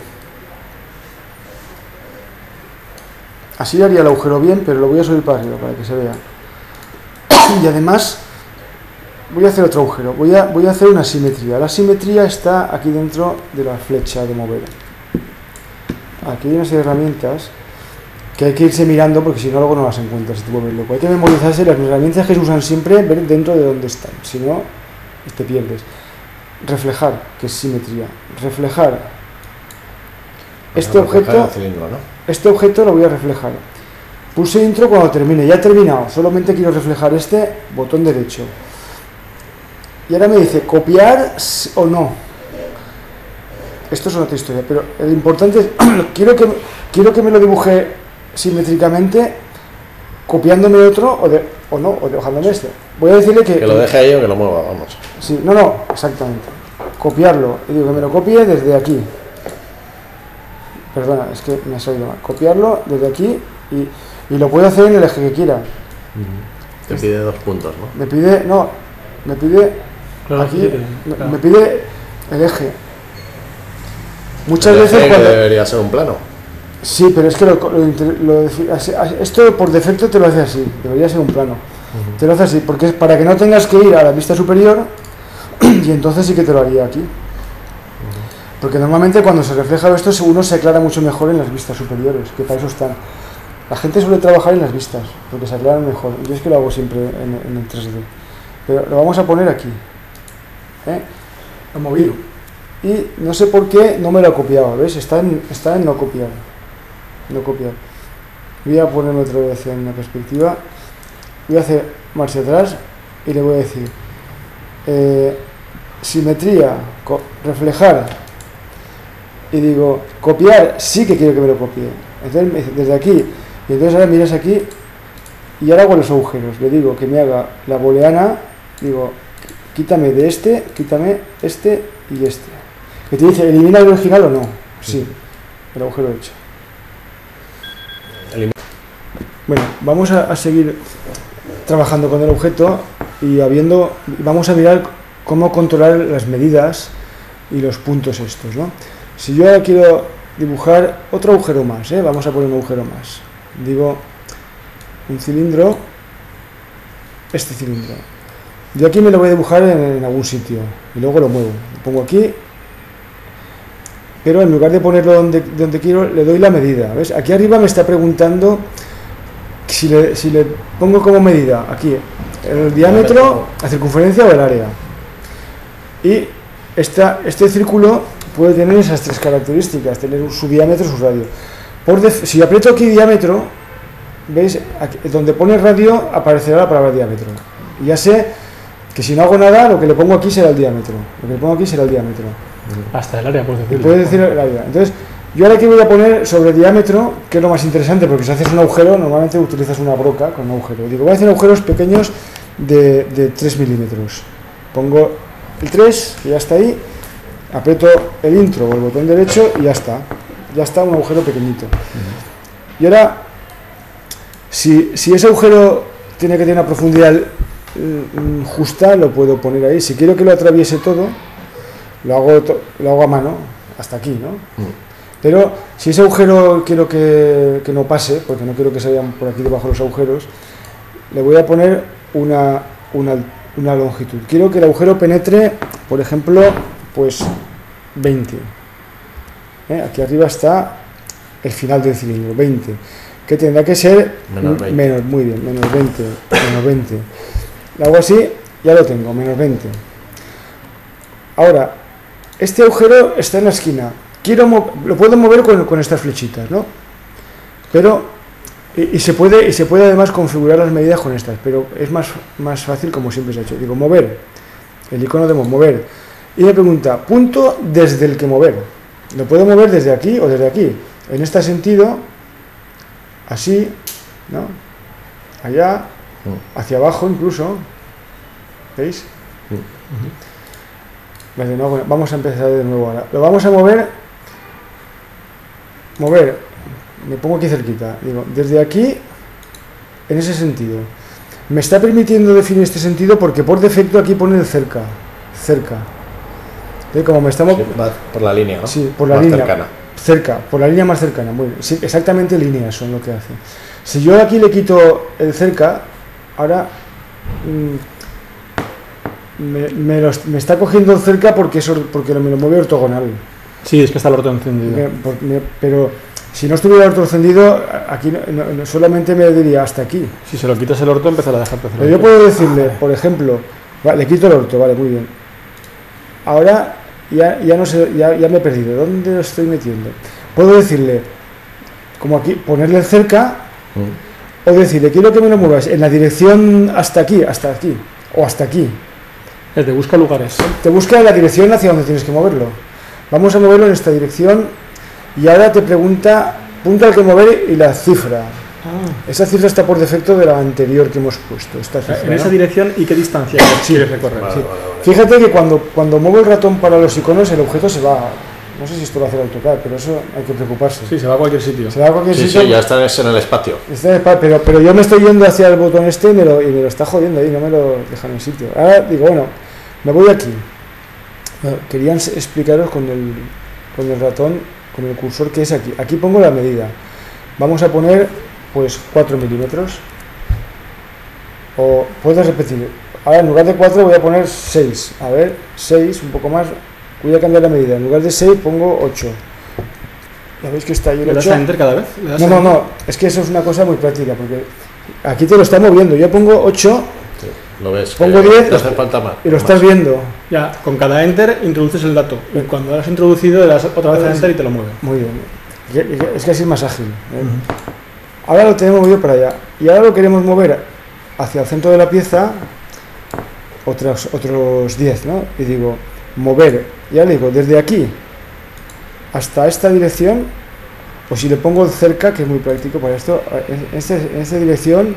Speaker 1: Así haría el agujero bien, pero lo voy a subir para arriba para que se vea. Y además voy a hacer otro agujero. Voy a hacer una simetría. La simetría está aquí dentro de la flecha de mover. Aquí hay una serie de herramientas que hay que irse mirando porque si no luego no las encuentras si te vuelves loco. Hay que memorizarse las herramientas que se usan siempre, ver dentro de dónde están. Si no, te pierdes. Reflejar, que es simetría. Reflejar. Este objeto lo voy a reflejar. Pulse intro cuando termine. Ya he terminado. Solamente quiero reflejar este botón derecho. Y ahora me dice copiar o no. Esto es otra historia, pero lo importante es quiero que me lo dibuje simétricamente, copiándome otro o no, o dejándome este. Voy a decirle que
Speaker 3: lo deje ahí o que lo mueva, vamos.
Speaker 1: Sí, no, exactamente. Copiarlo, y digo que me lo copie desde aquí. Perdona, es que me ha salido mal. Copiarlo desde aquí y lo puedo hacer en el eje que quiera.
Speaker 3: Te pide 2 puntos, ¿no?
Speaker 1: Me pide
Speaker 2: Claro,
Speaker 1: aquí,
Speaker 2: claro.
Speaker 1: me pide el eje. Muchas
Speaker 3: El
Speaker 1: veces
Speaker 3: eje
Speaker 1: cuando...
Speaker 3: debería ser un plano.
Speaker 1: Sí, pero es que esto por defecto te lo hace así, debería ser un plano. Te lo hace así, porque es para que no tengas que ir a la vista superior y entonces sí que te lo haría aquí. Porque normalmente cuando se refleja esto uno se aclara mucho mejor en las vistas superiores, que para eso están. La gente suele trabajar en las vistas, porque se aclaran mejor. Yo es que lo hago siempre en el 3D. Pero lo vamos a poner aquí.
Speaker 2: Lo movido.
Speaker 1: Y no sé por qué no me lo ha copiado, ¿ves? Está en no copiar. No copiar. Voy a ponerme otra vez en la perspectiva. Voy a hacer marcha atrás y le voy a decir simetría, reflejar. Y digo, copiar, sí que quiero que me lo copie. Entonces me dice, desde aquí. Y entonces ahora miras aquí y ahora hago los agujeros. Le digo que me haga la booleana. Digo, quítame de este, quítame este y este. Que te dice, ¿elimina el original o no? Sí, el agujero hecho. Bueno, vamos a seguir trabajando con el objeto y vamos a mirar cómo controlar las medidas y los puntos estos, ¿no? Si yo ahora quiero dibujar otro agujero más, vamos a poner un agujero más. Digo, un cilindro, este cilindro. Yo aquí me lo voy a dibujar en algún sitio y luego lo muevo. Lo pongo aquí, pero en lugar de ponerlo donde quiero, le doy la medida. ¿Ves? Aquí arriba me está preguntando si le pongo como medida aquí el diámetro, la circunferencia o el área. Y este círculo puede tener esas 3 características, tener su diámetro, su radio. Si aprieto aquí diámetro, ¿veis? Aquí, donde pone radio aparecerá la palabra diámetro. Y ya sé que si no hago nada, lo que le pongo aquí será el diámetro. Lo que le pongo aquí será el diámetro.
Speaker 2: Hasta el área, puedes decirlo.
Speaker 1: Puedes decir el área. Entonces, yo ahora aquí voy a poner sobre diámetro, que es lo más interesante, porque si haces un agujero, normalmente utilizas una broca con un agujero. Digo, voy a hacer agujeros pequeños de 3 milímetros. Pongo el 3, que ya está ahí. Aprieto el intro o el botón derecho y ya está un agujero pequeñito. Y ahora si ese agujero tiene que tener una profundidad justa, lo puedo poner ahí. Si quiero que lo atraviese todo, lo hago a mano hasta aquí, ¿no? Pero si ese agujero quiero que no pase, porque no quiero que se vayan por aquí debajo los agujeros, le voy a poner una longitud. Quiero que el agujero penetre, por ejemplo, pues 20. Aquí arriba está el final del cilindro, 20. Que tendrá que ser menos, muy bien, menos 20. Lo hago así, ya lo tengo, menos 20. Ahora, este agujero está en la esquina. Lo puedo mover con estas flechitas, ¿no? Pero Y se puede además configurar las medidas con estas, pero es más fácil como siempre se ha hecho. Digo, mover, el icono de mover. Y me pregunta, punto desde el que mover. Lo puedo mover desde aquí o desde aquí. En este sentido, así, ¿no? Allá, hacia abajo incluso. ¿Veis? Vale, no, bueno, vamos a empezar de nuevo ahora. Lo vamos a mover, me pongo aquí cerquita, digo, desde aquí, en ese sentido. Me está permitiendo definir este sentido porque por defecto aquí pone el cerca. Como me estamos...
Speaker 3: Sí, va por la línea, ¿no?
Speaker 1: Sí, por la
Speaker 3: más
Speaker 1: línea.
Speaker 3: Cercana.
Speaker 1: Cerca, por la línea más cercana. Muy bien. Sí, exactamente líneas son lo que hace. Si yo aquí le quito el cerca, ahora me está cogiendo el cerca porque me lo mueve ortogonal.
Speaker 2: Sí, es que está el orto encendido.
Speaker 1: Pero si no estuviera el orto encendido, aquí solamente me diría hasta aquí.
Speaker 2: Si se lo quitas el orto, empezará a dejarte hacer.
Speaker 1: Pero yo puedo decirle, por ejemplo, le quito el orto, vale, muy bien. Ahora ya no sé, ya me he perdido. ¿Dónde lo estoy metiendo? Puedo decirle, como aquí, ponerle el cerca, o decirle, quiero que me lo muevas en la dirección hasta aquí, o hasta aquí.
Speaker 2: Te busca lugares.
Speaker 1: Te busca la dirección hacia donde tienes que moverlo. Vamos a moverlo en esta dirección y ahora te pregunta punto al que mover y la cifra. Esa cifra está por defecto de la anterior que hemos puesto. Esta cifra,
Speaker 2: en esa dirección y qué distancia quieres recorrer.
Speaker 3: Vale,
Speaker 1: sí.
Speaker 3: vale.
Speaker 1: Fíjate que cuando muevo el ratón para los iconos el objeto se va. No sé si esto lo hace el AutoCAD, pero eso hay que preocuparse.
Speaker 2: Sí, se va a cualquier sitio.
Speaker 1: Se va a cualquier
Speaker 3: Sí,
Speaker 1: sitio.
Speaker 3: sí, ya estás en el espacio.
Speaker 1: Pero yo me estoy yendo hacia el botón este y me lo está jodiendo ahí, no me lo dejan en sitio. Ahora digo, bueno, me voy aquí. Bueno, querían explicaros con el ratón, con el cursor que es aquí. Aquí pongo la medida. Vamos a poner pues 4 milímetros. O puedes repetir. Ahora en lugar de 4 voy a poner 6. A ver, 6, un poco más. Voy a cambiar la medida. En lugar de 6 pongo 8. ¿Ya veis que está ahí el 8?
Speaker 2: ¿Le das a enter cada vez?
Speaker 1: No. Es que eso es una cosa muy práctica porque aquí te lo está moviendo. Yo pongo 8.
Speaker 3: Sí, lo ves.
Speaker 1: Pongo 10
Speaker 3: te hace falta más.
Speaker 1: y lo estás viendo.
Speaker 2: Ya, con cada enter introduces el dato. Y cuando lo has introducido, le das otra vez a enter y te lo mueve.
Speaker 1: Muy bien. Es que así es más ágil. Ahora lo tenemos movido para allá. Y ahora lo queremos mover hacia el centro de la pieza otros 10, ¿no? Y digo, mover. Ya le digo, desde aquí hasta esta dirección, o si le pongo cerca, que es muy práctico para esto, en esta dirección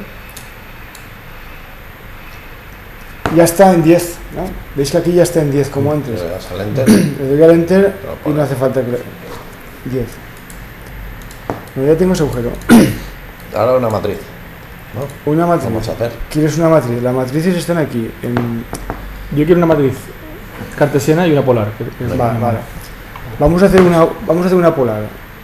Speaker 1: ya está en 10, ¿no? Veis que aquí ya está en 10 como antes.
Speaker 3: Le das al enter.
Speaker 1: Le doy al enter y no hace falta que 10. No, ya tengo ese agujero.
Speaker 3: Ahora una matriz, ¿no?
Speaker 1: Una matriz.
Speaker 3: Vamos a hacer.
Speaker 1: ¿Quieres una matriz? Las matrices están aquí.
Speaker 2: Yo quiero una matriz cartesiana y una polar.
Speaker 1: Vale. Vamos a hacer una polar.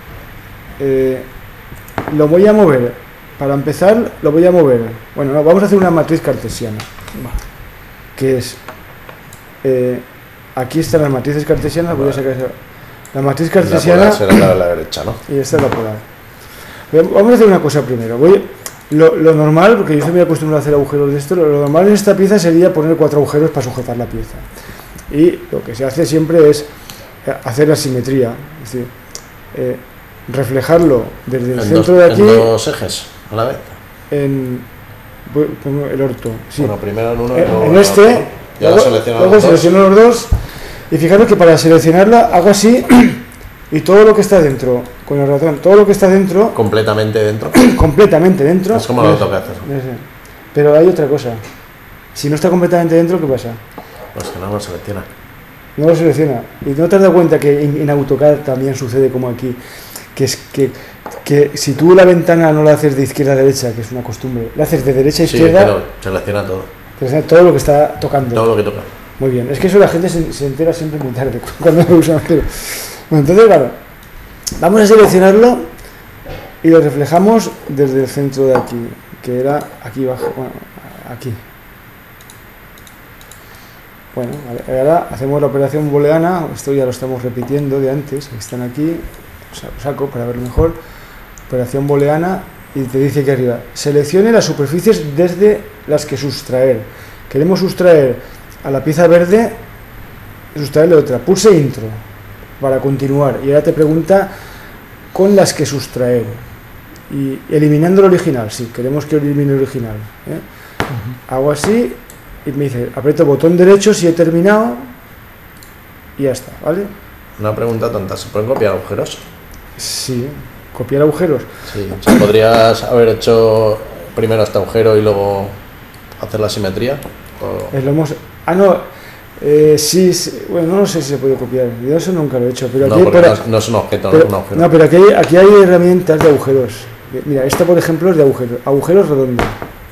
Speaker 1: Lo voy a mover. Para empezar, lo voy a mover. Bueno, no, vamos a hacer una matriz cartesiana. Que es... aquí están las matrices cartesianas. Voy a sacar esa. La matriz cartesiana...
Speaker 3: La polar será la derecha, ¿no?
Speaker 1: Y esta es la polar. Vamos a hacer una cosa primero. Lo normal, porque yo estoy muy acostumbrado a hacer agujeros de esto, lo normal en esta pieza sería poner 4 agujeros para sujetar la pieza. Y lo que se hace siempre es hacer la simetría, es decir, reflejarlo desde el centro de aquí.
Speaker 3: ¿En dos ejes a la vez?
Speaker 1: Pongo el orto. Sí.
Speaker 3: Bueno, primero en uno y
Speaker 1: en este.
Speaker 3: otro. Ya
Speaker 1: Luego selecciono los dos. Y fijaros que para seleccionarla hago así y todo lo que está dentro, con el ratón, todo lo que está dentro.
Speaker 3: Completamente dentro.
Speaker 1: Completamente dentro.
Speaker 3: Es como lo toca hacer.
Speaker 1: Pero hay otra cosa. Si no está completamente dentro, ¿qué pasa?
Speaker 3: Pues que no lo selecciona.
Speaker 1: No lo selecciona. Y no te has dado cuenta que en AutoCAD también sucede como aquí. Que es que si tú la ventana no la haces de izquierda a derecha, que es una costumbre, la haces de derecha a izquierda.
Speaker 3: Sí, pero selecciona todo.
Speaker 1: Selecciona todo lo que está tocando.
Speaker 3: Todo lo que toca.
Speaker 1: Muy bien. Es que eso la gente se entera siempre muy tarde cuando lo usa. Bueno, entonces, claro, vamos a seleccionarlo y lo reflejamos desde el centro de aquí, que era aquí abajo. Bueno, aquí. Bueno, vale, ahora hacemos la operación booleana. Esto ya lo estamos repitiendo de antes. Están aquí. O sea, lo saco para verlo mejor. Operación booleana y te dice aquí arriba: seleccione las superficies desde las que sustraer. Queremos sustraer a la pieza verde, sustraerle otra. Pulse intro para continuar. Y ahora te pregunta con las que sustraer. y eliminando el original, sí, queremos que elimine el original, ¿eh? Hago así y me dice, aprieto el botón derecho si he terminado y ya está, ¿vale?
Speaker 3: Una pregunta tonta, ¿se pueden copiar agujeros?
Speaker 1: Sí, copiar agujeros.
Speaker 3: Sí, o sea, ¿podrías haber hecho primero este agujero y luego hacer la simetría? O...
Speaker 1: Lo hemos... no, sí, bueno, no sé si se puede copiar, yo eso nunca lo he hecho, pero
Speaker 3: No,
Speaker 1: aquí...
Speaker 3: porque no es un objeto, no es un agujero.
Speaker 1: No, pero aquí hay herramientas de agujeros. Mira, esta por ejemplo es de agujeros redondos.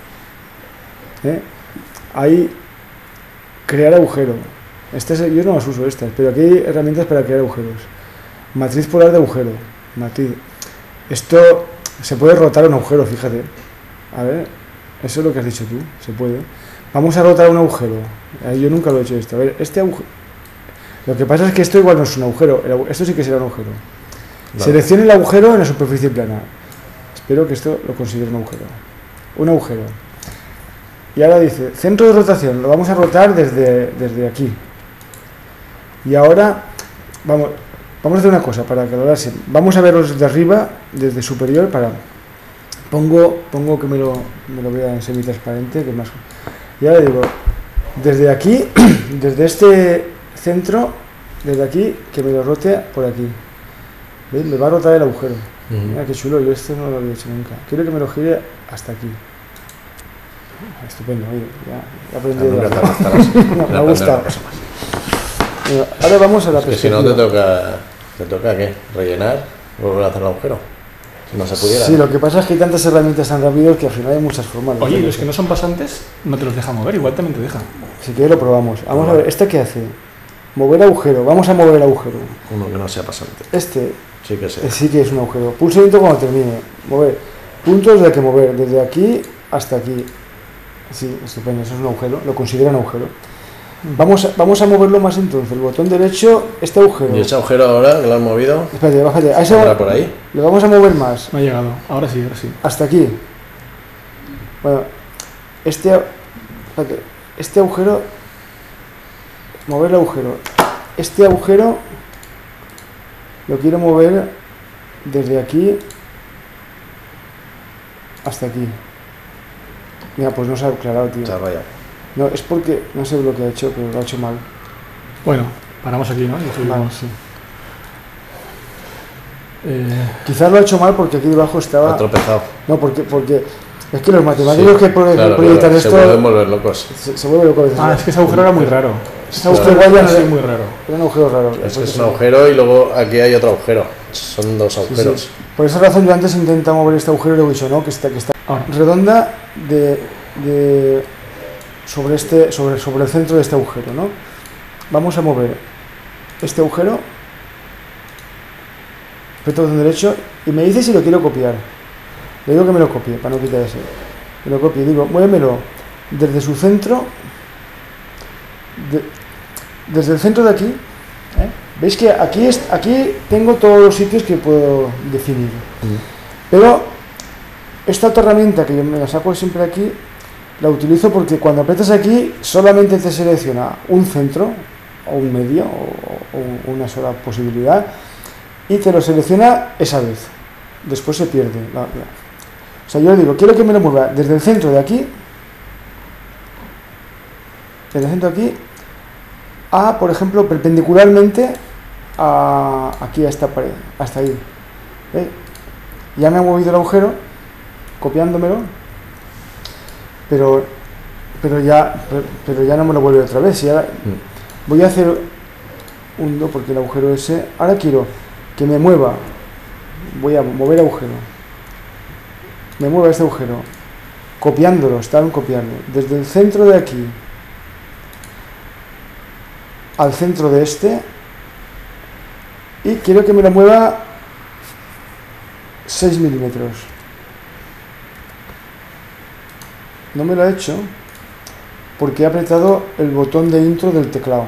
Speaker 1: Hay crear agujero. Yo no las uso estas, pero aquí hay herramientas para crear agujeros. Matriz polar de agujero. Matriz. Esto se puede rotar un agujero, fíjate. A ver, eso es lo que has dicho tú, se puede. Vamos a rotar un agujero. Yo nunca lo he hecho esto. A ver, este agujero. Lo que pasa es que esto igual no es un agujero. Esto sí que será un agujero. Vale. Seleccione el agujero en la superficie plana. Espero que esto lo considere un agujero. Un agujero. Y ahora dice, centro de rotación. Lo vamos a rotar desde aquí. Y ahora vamos a hacer una cosa para que lo veas. Vamos a verlos desde arriba, desde superior, para... Pongo que me lo vea en semitransparente, que es más... Y ahora digo, desde aquí, desde este centro, desde aquí, que me lo rote por aquí. ¿Veis? Me va a rotar el agujero. Mira qué chulo, yo esto no lo había hecho nunca. Quiero que me lo gire hasta aquí. Estupendo, oye, ya he aprendido. Me ha gustado. Ahora vamos a la perspectiva.
Speaker 3: Si no te toca ¿qué? Rellenar, volver a hacer el agujero. Si no se pudiera.
Speaker 1: Sí, lo que pasa es que hay tantas herramientas tan rápidas que al final hay muchas formas.
Speaker 2: Oye, los que no son pasantes no te los deja mover, igual también te deja.
Speaker 1: Si quieres lo probamos. Vamos a ver, ¿este qué hace? Mover agujero, vamos a mover el agujero.
Speaker 3: Uno que no sea pasante.
Speaker 1: Este
Speaker 3: sí que sea.
Speaker 1: Sí que es un agujero. Pulse dentro cuando termine. Mover. Puntos de que mover, desde aquí hasta aquí. Sí, estupendo, eso es un agujero, lo considera un agujero. Vamos a moverlo más entonces. El botón derecho, este agujero.
Speaker 3: ¿Y ese agujero ahora que lo han movido?
Speaker 1: Espérate, bájate. A ese
Speaker 3: por ahí.
Speaker 1: Le vamos a mover más.
Speaker 2: No ha llegado, ahora sí.
Speaker 1: Hasta aquí. Bueno, este agujero. Mover el agujero. Este agujero lo quiero mover desde aquí hasta aquí. Mira, pues no se ha aclarado, tío.
Speaker 3: Se ha rayado.
Speaker 1: No, es porque no sé lo que ha hecho, pero lo ha hecho mal.
Speaker 2: Bueno, paramos aquí, ¿no?
Speaker 1: Vale, sí. Quizás lo ha hecho mal porque aquí debajo estaba...
Speaker 3: Ha tropezado.
Speaker 1: No, porque es que los matemáticos que proyectan esto...
Speaker 3: Se pueden volver locos.
Speaker 1: Se vuelve loco.
Speaker 2: Es que ese agujero era muy raro.
Speaker 1: Ese agujero igual ya no
Speaker 2: era muy raro.
Speaker 1: Era un agujero raro.
Speaker 3: Es un agujero y luego aquí hay otro agujero. Son dos agujeros.
Speaker 1: Sí. Por esa razón yo antes intentaba mover este agujero y le he dicho, no, que está redonda sobre el centro de este agujero, ¿no? Vamos a mover este agujero, aprieto el botón derecho y me dice si lo quiero copiar. Le digo que me lo copie para no quitar ese. Me lo copie y digo, muévemelo desde su centro, desde el centro de aquí. ¿Veis que aquí tengo todos los sitios que puedo definir? Pero esta otra herramienta que yo me la saco siempre aquí, la utilizo porque cuando aprietas aquí solamente te selecciona un centro o un medio o una sola posibilidad y te lo selecciona esa vez. Después se pierde. O sea, yo le digo, quiero que me lo mueva desde el centro de aquí, a, por ejemplo, perpendicularmente aquí a esta pared, hasta ahí. Ya me ha movido el agujero copiándomelo, pero ya no me lo vuelve otra vez. Y ahora voy a hacer un do porque el agujero ese, ahora quiero que me mueva, voy a mover el agujero, me mueva este agujero copiándolo, copiando desde el centro de aquí al centro de este y quiero que me lo mueva 6 milímetros. No me lo ha hecho porque he apretado el botón de intro del teclado.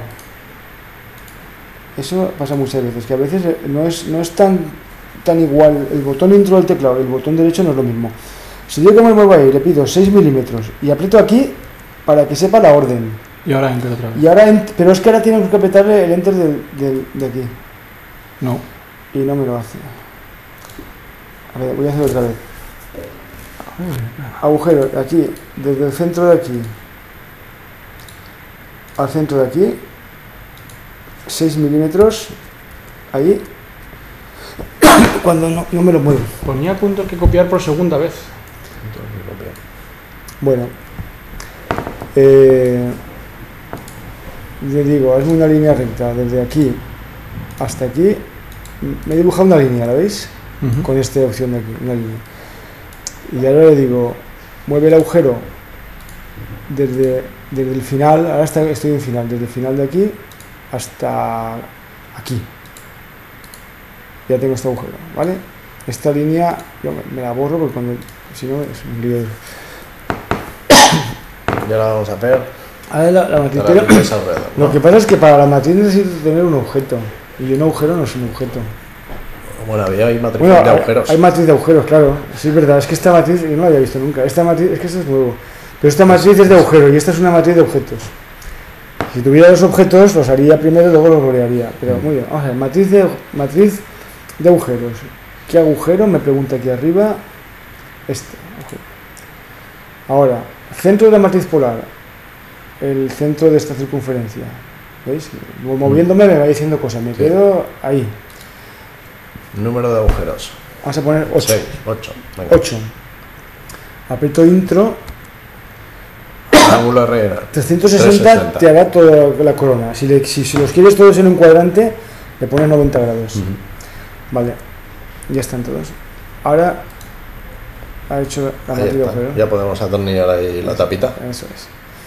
Speaker 1: Eso pasa muchas veces, que a veces no es tan igual el botón intro del teclado y el botón derecho no es lo mismo. Si yo que me muevo ahí, le pido 6 milímetros y aprieto aquí para que sepa la orden.
Speaker 2: Y ahora enter otra vez.
Speaker 1: Pero es que ahora tengo que apretarle el enter de aquí.
Speaker 2: No.
Speaker 1: Y no me lo hace. A ver, voy a hacer otra vez. agujero aquí, desde el centro de aquí al centro de aquí, 6 milímetros, ahí, cuando no me lo muevo.
Speaker 2: Ponía puntos que copiar por segunda vez.
Speaker 1: Bueno, le digo, hazme una línea recta desde aquí hasta aquí. Me he dibujado una línea, ¿la veis? Con esta opción de aquí, una línea. Y ahora le digo, mueve el agujero desde el final, ahora estoy en final, desde el final de aquí hasta aquí. Ya tengo este agujero, ¿vale? Esta línea yo me la borro porque si no es un lío.
Speaker 3: Ya la vamos a hacer.
Speaker 1: Ahora la matriz, pero lo que pasa es que para la matriz necesito tener un objeto, y un agujero no es un objeto.
Speaker 3: Bueno, hay matriz de agujeros.
Speaker 1: Hay matriz de agujeros, claro. Sí, es verdad, es que esta matriz yo no la había visto nunca. Esta matriz, es que esto es nuevo. Pero esta matriz es de agujeros y esta es una matriz de objetos. Si tuviera los objetos, los haría primero y luego los rolearía. Pero muy bien, vamos a ver, matriz de agujeros. ¿Qué agujero? Me pregunta aquí arriba. Este agujero. Ahora, centro de la matriz polar. El centro de esta circunferencia. ¿Veis? Moviéndome me va diciendo cosas. Me quedo ahí.
Speaker 3: Número de agujeros.
Speaker 1: Vamos a poner 8.
Speaker 3: 8.
Speaker 1: 8. Aprieto intro.
Speaker 3: Ángulo RR.
Speaker 1: 360 te hará toda la corona. Si los quieres todos en un cuadrante, le pones 90 grados. Vale. Ya están todos. Ahora ha hecho la matriz de agujeros.
Speaker 3: Ya podemos atornillar ahí la tapita.
Speaker 1: Eso es.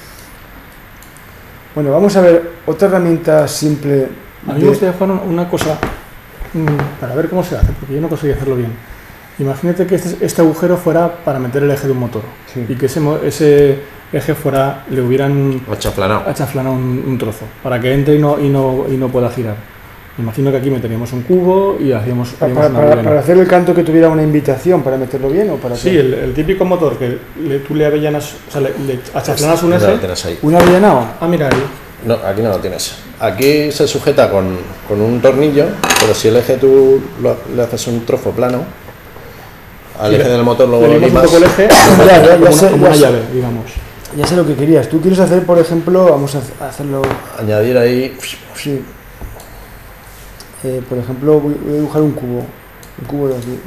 Speaker 1: Bueno, vamos a ver otra herramienta simple.
Speaker 2: A mí me gustaría hacer una cosa para ver cómo se hace, porque yo no conseguí hacerlo bien. Imagínate que este agujero fuera para meter el eje de un motor, sí, y que ese eje le hubieran achaflanado un trozo, para que entre y no pueda girar. Imagino que aquí meteríamos un cubo y haríamos
Speaker 1: para hacer el canto, que tuviera una invitación para meterlo bien o para...
Speaker 2: Sí, el típico motor que tú le avellanas, o sea, le achaflanas un eje.
Speaker 1: ¿Un avellanado?
Speaker 2: Ah, mira ahí.
Speaker 3: No, aquí no lo tienes. Aquí se sujeta con un tornillo, pero si el eje tú le haces un trozo plano, al eje del motor luego lo limas.
Speaker 2: Un poco el eje, como una llave, digamos.
Speaker 1: Ya sé lo que querías. Tú quieres hacer, por ejemplo, vamos a hacerlo...
Speaker 3: Añadir ahí...
Speaker 1: Sí. Por ejemplo, voy a dibujar un cubo de aquí,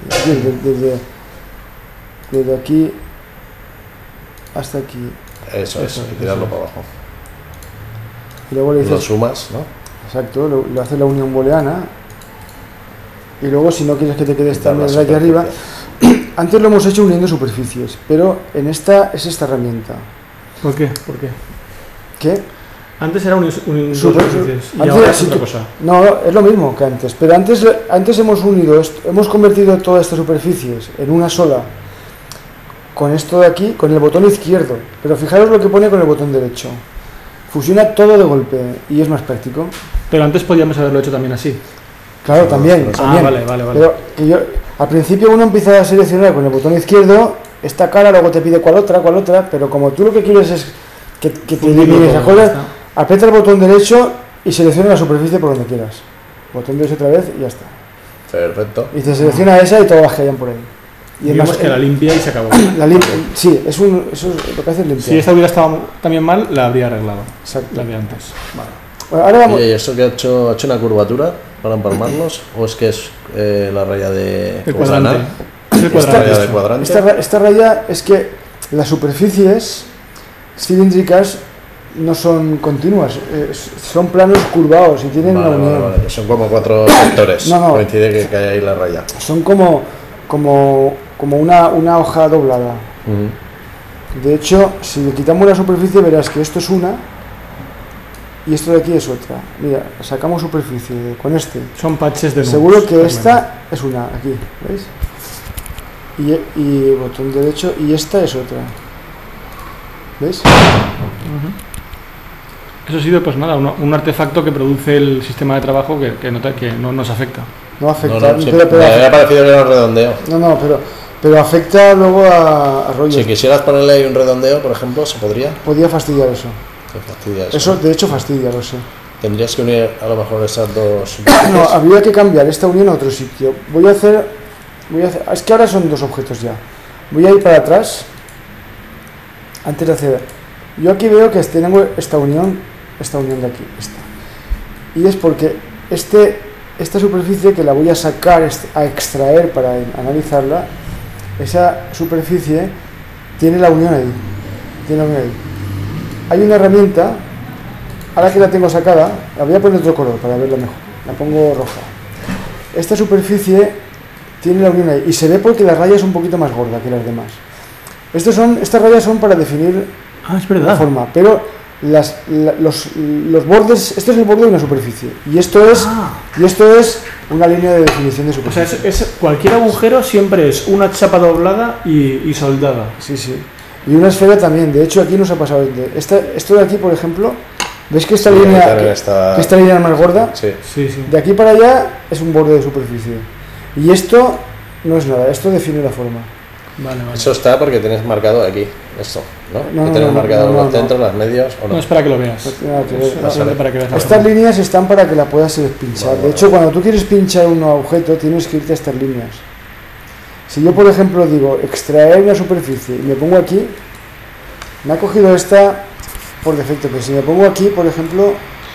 Speaker 1: desde aquí hasta aquí.
Speaker 3: Eso es, y tirarlo para abajo.
Speaker 1: Y luego le dices,
Speaker 3: lo sumas, ¿no?
Speaker 1: Exacto, lo haces la unión booleana. Y luego, si no quieres que te quede esta mierda aquí arriba, antes lo hemos hecho uniendo superficies, pero en esta es esta herramienta.
Speaker 2: ¿Por qué? ¿Qué? Antes era superficies y ahora es otra cosa.
Speaker 1: No, es lo mismo que antes, pero antes hemos convertido todas estas superficies en una sola, con esto de aquí, con el botón izquierdo, pero fijaros lo que pone con el botón derecho. Fusiona todo de golpe y es más práctico.
Speaker 2: Pero antes podíamos haberlo hecho también así.
Speaker 1: Claro, también.
Speaker 2: Vale.
Speaker 1: Pero que al principio uno empieza a seleccionar con el botón izquierdo esta cara, luego te pide cuál otra, pero como tú lo que quieres es que te elimines las cosas, aprieta el botón derecho y selecciona la superficie por donde quieras. Botón derecho otra vez y ya está.
Speaker 3: Perfecto.
Speaker 1: Y te selecciona esa y todas las que hayan por ahí.
Speaker 2: Y digamos que la limpia y se acabó.
Speaker 1: Sí, eso es lo que hace es limpiar.
Speaker 2: Si esta hubiera estado también mal, la habría arreglado.
Speaker 1: Exacto.
Speaker 2: La de antes. Vale.
Speaker 1: Bueno, ahora vamos.
Speaker 3: ¿Y eso que ha hecho una curvatura para empalmarlos? ¿O es que es la raya de
Speaker 2: cuadrante?
Speaker 3: Es el cuadrante.
Speaker 1: Esta raya es que las superficies cilíndricas no son continuas, son planos curvados y tienen una unión.
Speaker 3: Vale. Son como 4 sectores.
Speaker 1: No.
Speaker 3: Coincide que hay ahí la raya.
Speaker 1: Son como una hoja doblada. De hecho, si le quitamos la superficie verás que esto es una y esto de aquí es otra. Mira, sacamos superficie con este.
Speaker 2: Son patches de
Speaker 1: seguro que esta es una, aquí, ¿veis? Y botón derecho y esta es otra. ¿Veis?
Speaker 2: Eso ha sido, pues nada, un artefacto que produce el sistema de trabajo que no nos afecta.
Speaker 1: No afecta.
Speaker 3: Me había parecido que era un redondeo.
Speaker 1: No, pero afecta luego a rollos.
Speaker 3: Si quisieras ponerle ahí un redondeo, por ejemplo, ¿se podría?
Speaker 1: Podría fastidiar eso. Eso de hecho fastidia, lo sé.
Speaker 3: Tendrías que unir a lo mejor esas dos.
Speaker 1: No, habría que cambiar esta unión a otro sitio. Voy a hacer. Es que ahora son dos objetos ya. Voy a ir para atrás antes de hacer. Yo aquí veo que tengo esta unión de aquí, esta. Y es porque esta superficie que la voy a sacar, a extraer para analizarla, esa superficie tiene la unión ahí. Hay una herramienta, ahora que la tengo sacada, la voy a poner otro color para verla mejor. La pongo roja. Esta superficie tiene la unión ahí y se ve porque la raya es un poquito más gorda que las demás. Estas rayas son para definir
Speaker 2: es verdad.
Speaker 1: la forma, pero los bordes, este es el borde de una superficie y esto es una línea de definición de superficie.
Speaker 2: O sea, cualquier agujero siempre es una chapa doblada y soldada.
Speaker 1: Sí. Y una esfera también. De hecho, aquí nos ha pasado. Esto de aquí, por ejemplo, ¿ves que esta línea es más gorda?
Speaker 3: Sí.
Speaker 1: De aquí para allá es un borde de superficie. Y esto no es nada, esto define la forma.
Speaker 2: Vale.
Speaker 3: Eso está porque tienes marcado aquí, esto, ¿no? Que tenemos marcado los centros, los medios, ¿o no?
Speaker 2: No, es para que lo veas. Para que veas
Speaker 1: estas líneas están para que la puedas pinchar. De hecho, cuando tú quieres pinchar un objeto, tienes que irte a estas líneas. Si yo, por ejemplo, digo extraer una superficie y me pongo aquí, me ha cogido esta por defecto, pero si me pongo aquí, por ejemplo,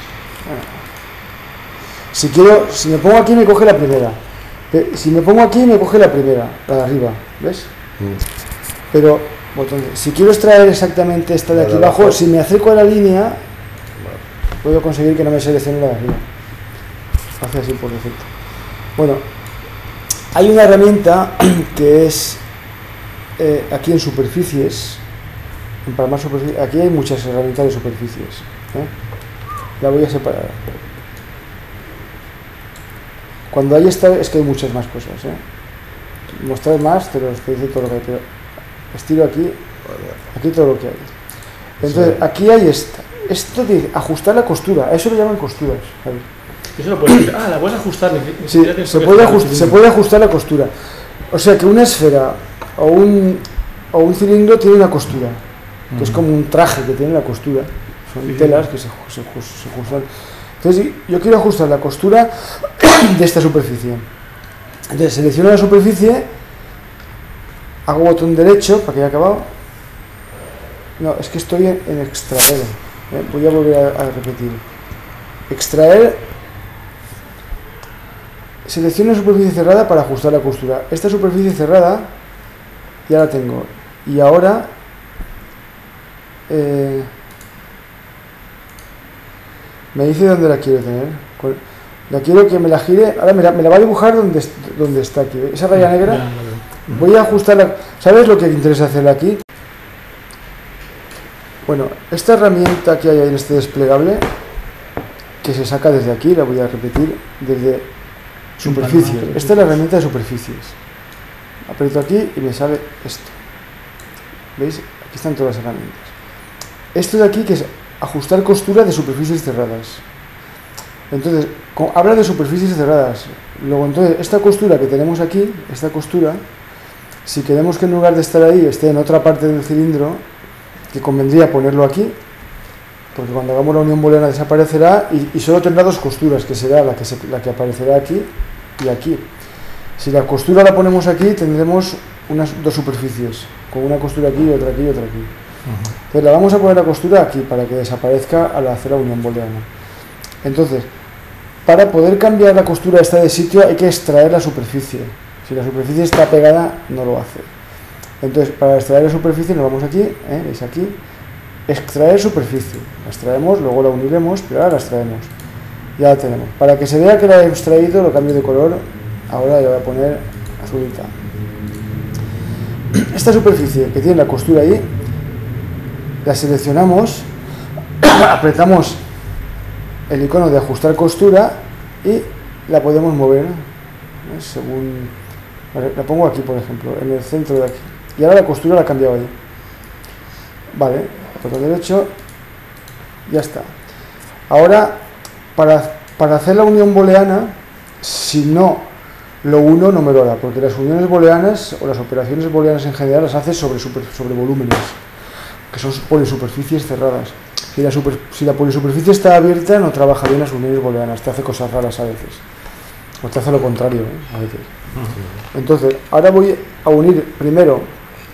Speaker 1: si me pongo aquí me coge la primera. Si me pongo aquí me coge la primera, la de arriba, ¿ves? Pero, si quiero extraer exactamente esta de aquí abajo, si me acerco a la línea, puedo conseguir que no me seleccione la de arriba. Hace así por defecto. Bueno, hay una herramienta que es aquí en superficies, en palmar superficies. Aquí hay muchas herramientas de superficies. La voy a separar. Cuando hay esta, es que hay muchas más cosas. Mostrar más, te dice todo lo que hay, pero estiro aquí todo lo que hay. Entonces, aquí hay esto de ajustar la costura, a eso lo llaman costuras. ¿Sabes?
Speaker 2: Eso lo puedes, la puedes ajustar.
Speaker 1: Sí, se puede ajustar la costura. O sea que una esfera o un cilindro tiene una costura, que es como un traje que tiene la costura. Son telas que se ajustan. Entonces yo quiero ajustar la costura de esta superficie. Entonces selecciono la superficie, hago botón derecho para que haya acabado. No, es que estoy en extraer. Voy a volver a repetir. Extraer. Selecciono la superficie cerrada para ajustar la costura. Esta superficie cerrada ya la tengo. Y ahora me dice dónde la quiero tener. La quiero que me la gire. Ahora me la va a dibujar donde está aquí. Esa raya negra. Voy a ajustarla. ¿Sabes lo que interesa hacer aquí? Bueno, esta herramienta que hay en este desplegable, que se saca desde aquí, la voy a repetir, desde superficie. Esta es la herramienta de superficies. Aprieto aquí y me sale esto. ¿Veis? Aquí están todas las herramientas. Esto de aquí que es ajustar costura de superficies cerradas. Entonces, habla de superficies cerradas. Luego, entonces, esta costura que tenemos aquí, esta costura, si queremos que en lugar de estar ahí esté en otra parte del cilindro, que convendría ponerlo aquí, porque cuando hagamos la unión booleana desaparecerá y solo tendrá dos costuras, que será la que aparecerá aquí y aquí. Si la costura la ponemos aquí, tendremos dos superficies, con una costura aquí y otra aquí y otra aquí. Entonces la vamos a poner la costura aquí para que desaparezca al hacer la unión booleana. Entonces, para poder cambiar la costura esta de sitio hay que extraer la superficie. Si la superficie está pegada, no lo hace. Entonces, para extraer la superficie nos vamos aquí, ¿veis aquí? Extraer superficie. La extraemos, luego la uniremos, pero ahora la extraemos. Ya la tenemos. Para que se vea que la he extraído, lo cambio de color. Ahora le voy a poner azulita. Esta superficie que tiene la costura ahí, la seleccionamos, apretamos el icono de ajustar costura y la podemos mover según. La pongo aquí, por ejemplo, en el centro de aquí. Y ahora la costura la he cambiado ahí. Vale, botón derecho, ya está. Ahora, para hacer la unión booleana, si no lo uno, no me lo hará, porque las uniones booleanas o las operaciones booleanas en general las hace sobre volúmenes, que son polisuperficies cerradas. Si la polisuperficie está abierta, no trabaja bien las uniones booleanas, te hace cosas raras a veces. O te hace lo contrario, a veces. Entonces, ahora voy a unir primero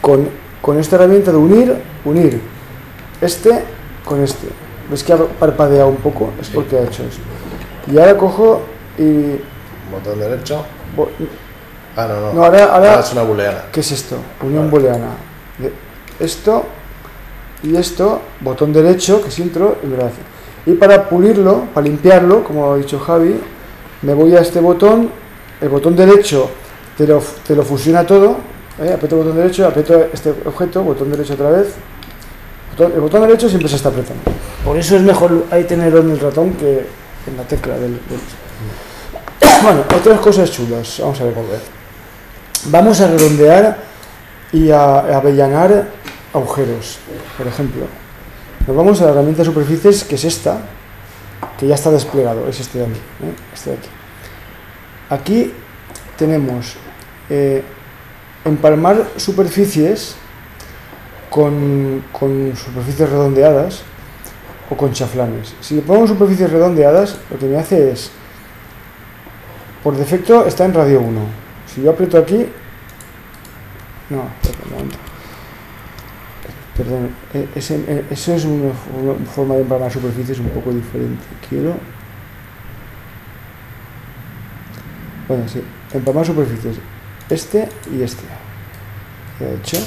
Speaker 1: con esta herramienta de unir este con este. ¿Ves que ha parpadeado un poco? Es porque ha hecho eso. Y ahora cojo y...
Speaker 3: Botón derecho. No.
Speaker 1: No, ahora
Speaker 3: es una booleana.
Speaker 1: ¿Qué es esto? Unión booleana. Esto y esto, botón derecho, que es intro, y me lo hace. Y para pulirlo, para limpiarlo, como ha dicho Javi, me voy a este botón, el botón derecho te lo fusiona todo, aprieto el botón derecho, aprieto este objeto, botón derecho otra vez. El botón derecho siempre se está apretando. Por eso es mejor ahí tenerlo en el ratón que en la tecla del... Bueno, otras cosas chulas. Vamos a ver. Vamos a redondear y a avellanar agujeros. Por ejemplo, nos vamos a la herramienta de superficies, que es esta, que ya está desplegado. Es este de aquí. Este de aquí. Aquí tenemos empalmar superficies con superficies redondeadas o con chaflanes. Si le pongo superficies redondeadas, lo que me hace es, por defecto está en radio 1. Si yo aprieto aquí, no, perdón, eso es una forma de empalmar superficies un poco diferente. Bueno, sí, empalmar superficies, este y este. ¿Qué he hecho?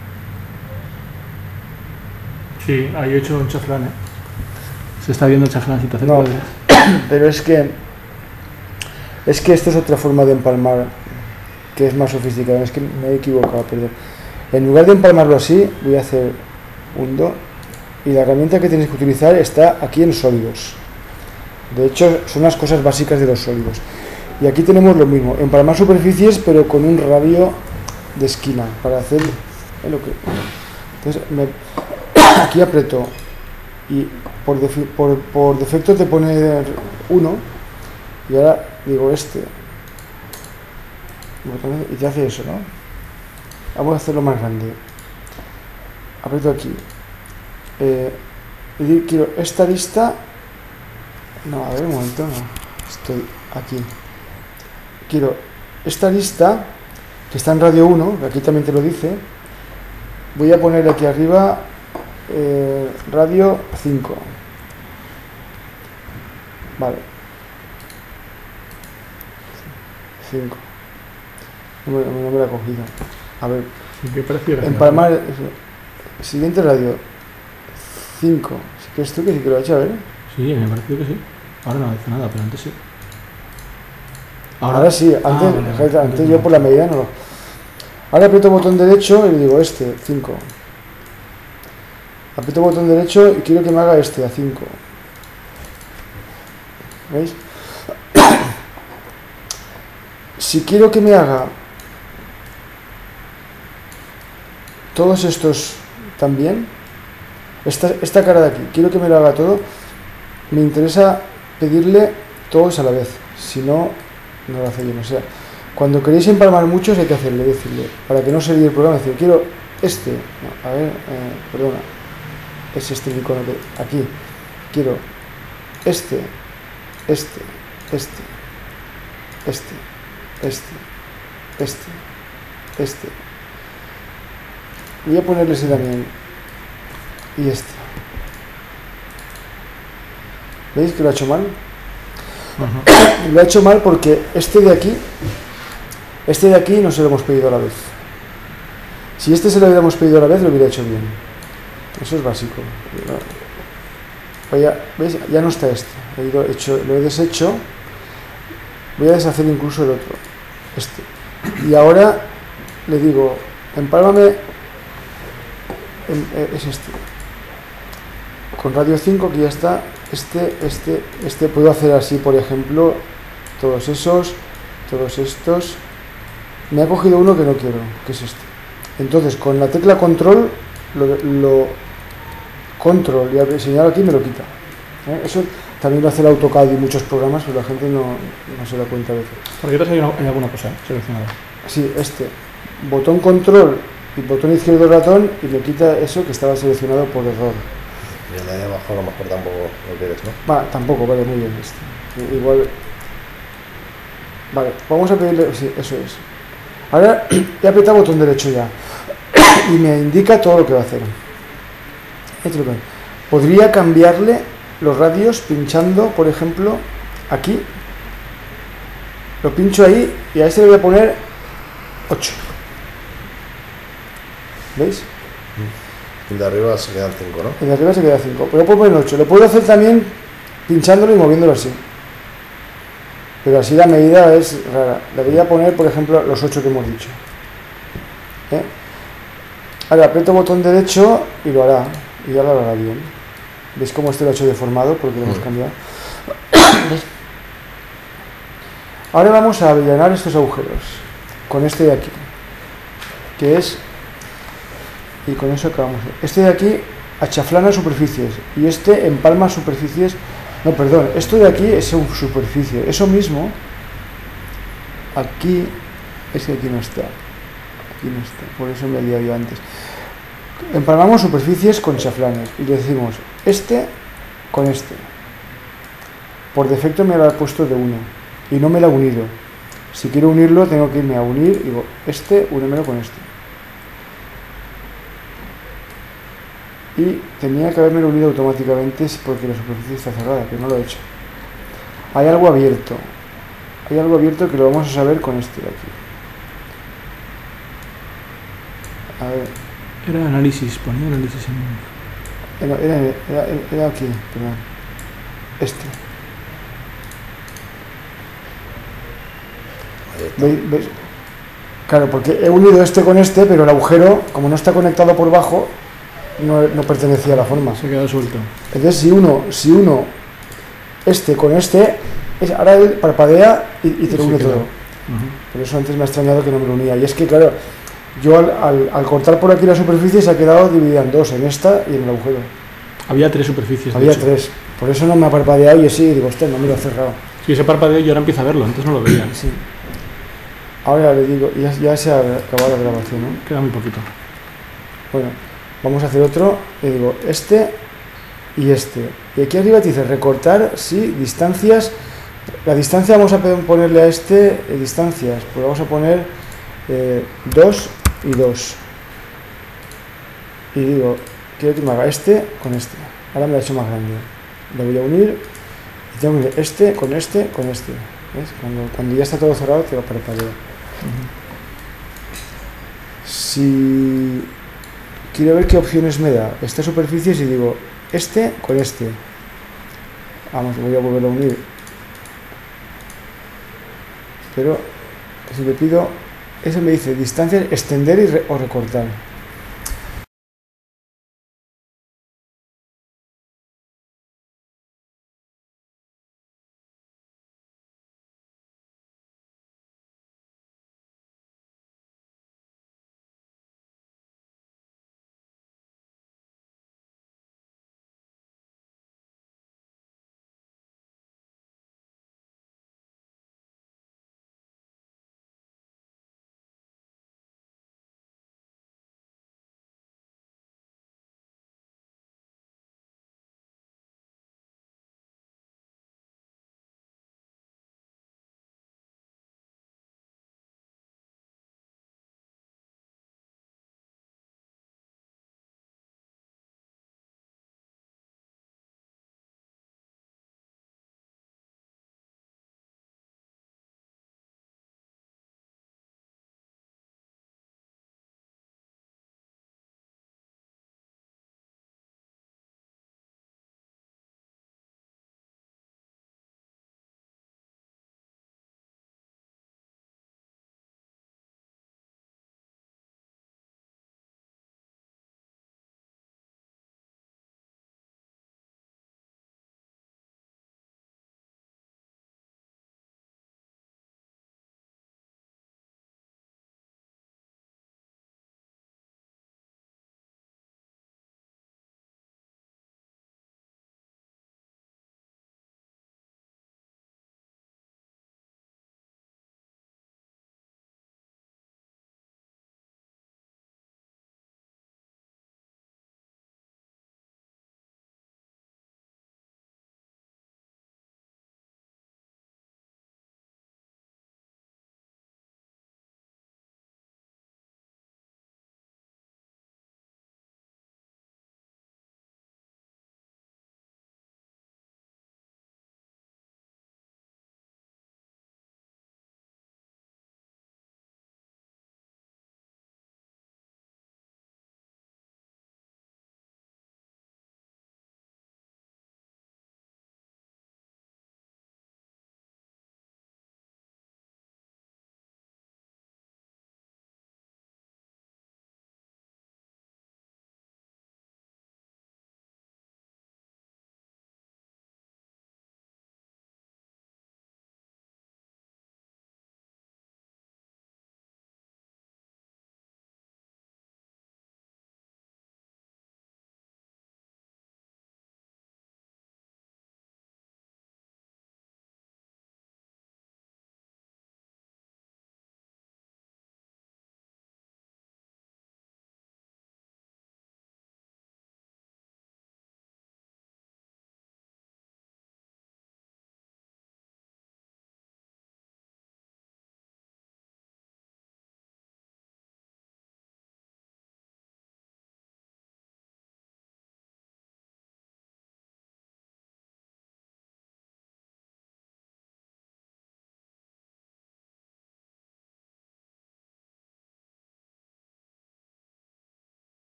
Speaker 2: Sí, ahí he hecho un chaflán, Se está viendo el chaflán si te
Speaker 1: No, pero es que esto es otra forma de empalmar que es más sofisticada. Es que me he equivocado, perdón. En lugar de empalmarlo así, voy a hacer un do, y la herramienta que tienes que utilizar está aquí en sólidos. De hecho, son las cosas básicas de los sólidos. Y aquí tenemos lo mismo, empalmar superficies, pero con un radio de esquina para hacer lo que. Entonces, aquí aprieto y por defecto te pone 1 y ahora digo este y te hace eso, ¿no? Vamos a hacerlo más grande. Aprieto aquí y quiero esta lista. No, a ver un momento, no. Estoy aquí. Quiero esta lista que está en radio 1, que aquí también te lo dice. Voy a poner aquí arriba radio 5. Vale. 5. No me lo he cogido. A ver.
Speaker 2: ¿Qué prefiero?
Speaker 1: Empalmar. Siguiente radio 5. Si quieres tú que sí que lo he hecho, a ver.
Speaker 2: Sí, me ha parecido que sí. Ahora no dice nada, pero antes sí.
Speaker 1: Ahora sí, antes yo por la medida no. Ahora aprieto el botón derecho y le digo 5. Aprieto el botón derecho y quiero que me haga a 5. ¿Veis? Si quiero que me haga todos estos también, esta cara de aquí, quiero que me lo haga todo, me interesa pedirle todos a la vez, si no, no lo hace bien. O sea, cuando queréis empalmar muchos hay que decirle, para que no se líe el programa, decir, quiero no, a ver, perdona, es este el icono de aquí, quiero este, voy a ponerle ese también y este. ¿Veis que lo ha hecho mal? Uh-huh. Lo ha hecho mal porque este de aquí no se lo hemos pedido a la vez. Si este se lo hubiéramos pedido a la vez, lo hubiera hecho bien. Eso es básico. ¿Veis? Ya no está este. Lo he deshecho. Voy a deshacer incluso el otro. Y ahora le digo, empálmame. Es este. Con radio 5 que ya está. Puedo hacer así, por ejemplo, todos estos. Me ha cogido uno que no quiero, que es este. Entonces, con la tecla control, control y señalo aquí me lo quita. Eso también lo hace el AutoCAD y muchos programas, pero la gente no se da cuenta de eso.
Speaker 2: Por detrás hay alguna cosa seleccionada.
Speaker 1: Sí, botón control y botón izquierdo del ratón y me quita eso que estaba seleccionado por error.
Speaker 3: Y el de ahí abajo a lo mejor tampoco lo quieres, ¿no?
Speaker 1: Tampoco, vale, muy bien. Igual. Vale, vamos a pedirle. Sí, eso es. Ahora he apretado botón derecho ya. y me indica todo lo que va a hacer. Esto es lo que- Podría cambiarle los radios pinchando, por ejemplo, aquí. Lo pincho ahí y a este le voy a poner 8. ¿Veis?
Speaker 3: El de arriba se quedan 5, ¿no?
Speaker 1: El de arriba se queda 5. Pero puedo poner 8. Lo puedo hacer también pinchándolo y moviéndolo así. Pero así la medida es rara. Le voy a poner, por ejemplo, los 8 que hemos dicho. ¿Eh? Ahora aprieto el botón derecho y lo hará. Y ya lo hará bien. ¿Veis cómo este lo ha hecho deformado? Porque lo hemos cambiado. ¿Veis? Ahora vamos a allanar estos agujeros. Con este de aquí. Que es... Y con eso acabamos. Este de aquí achaflana superficies. Y este empalma superficies. No, perdón. Esto de aquí es una superficie. Eso mismo. Aquí. Es que aquí no está. Aquí no está. Por eso me he liado yo antes. Empalmamos superficies con chaflanes. Y le decimos este con este. Por defecto me lo ha puesto de 1. Y no me lo ha unido. Si quiero unirlo tengo que irme a unir. Y digo, este, únemelo con este. Y tenía que haberme unido automáticamente porque la superficie está cerrada, pero no lo he hecho. Hay algo abierto. Hay algo abierto que lo vamos a saber con este de aquí. A ver.
Speaker 2: Era análisis, ponía análisis en...
Speaker 1: Era aquí, perdón. Este. ¿Veis? Claro, porque he unido este con este, pero el agujero, como no está conectado por bajo, no pertenecía a la forma.
Speaker 2: Se queda suelto.
Speaker 1: Entonces, si uno este con este, ahora él parpadea y te lo une todo. Por eso antes me ha extrañado que no me lo unía. Y es que, claro, yo al cortar por aquí la superficie se ha quedado dividida en dos, en esta y en el agujero.
Speaker 2: Había 3 superficies.
Speaker 1: Había 3. Por eso no me ha parpadeado y así, digo, hostia, no me lo ha cerrado.
Speaker 2: Sí, ese parpadeo yo ahora empiezo a verlo, antes no lo veía.
Speaker 1: Sí. Ahora le digo, ya se ha acabado la grabación, ¿no?
Speaker 2: Queda muy poquito.
Speaker 1: Bueno, vamos a hacer otro. Le digo, este y este. Y aquí arriba te dice recortar, sí, distancias. La distancia vamos a ponerle a este distancias. Pues vamos a poner 2 y 2. Y digo, quiero que me haga este con este. Ahora me lo he hecho más grande. Lo voy a unir. Y tengo que unir este con este con este. ¿Ves? Cuando ya está todo cerrado, te lo parpadeo. Si quiero ver qué opciones me da esta superficie, si digo este con este, vamos, voy a volverlo a unir, pero si le pido, eso me dice distancia, extender o recortar.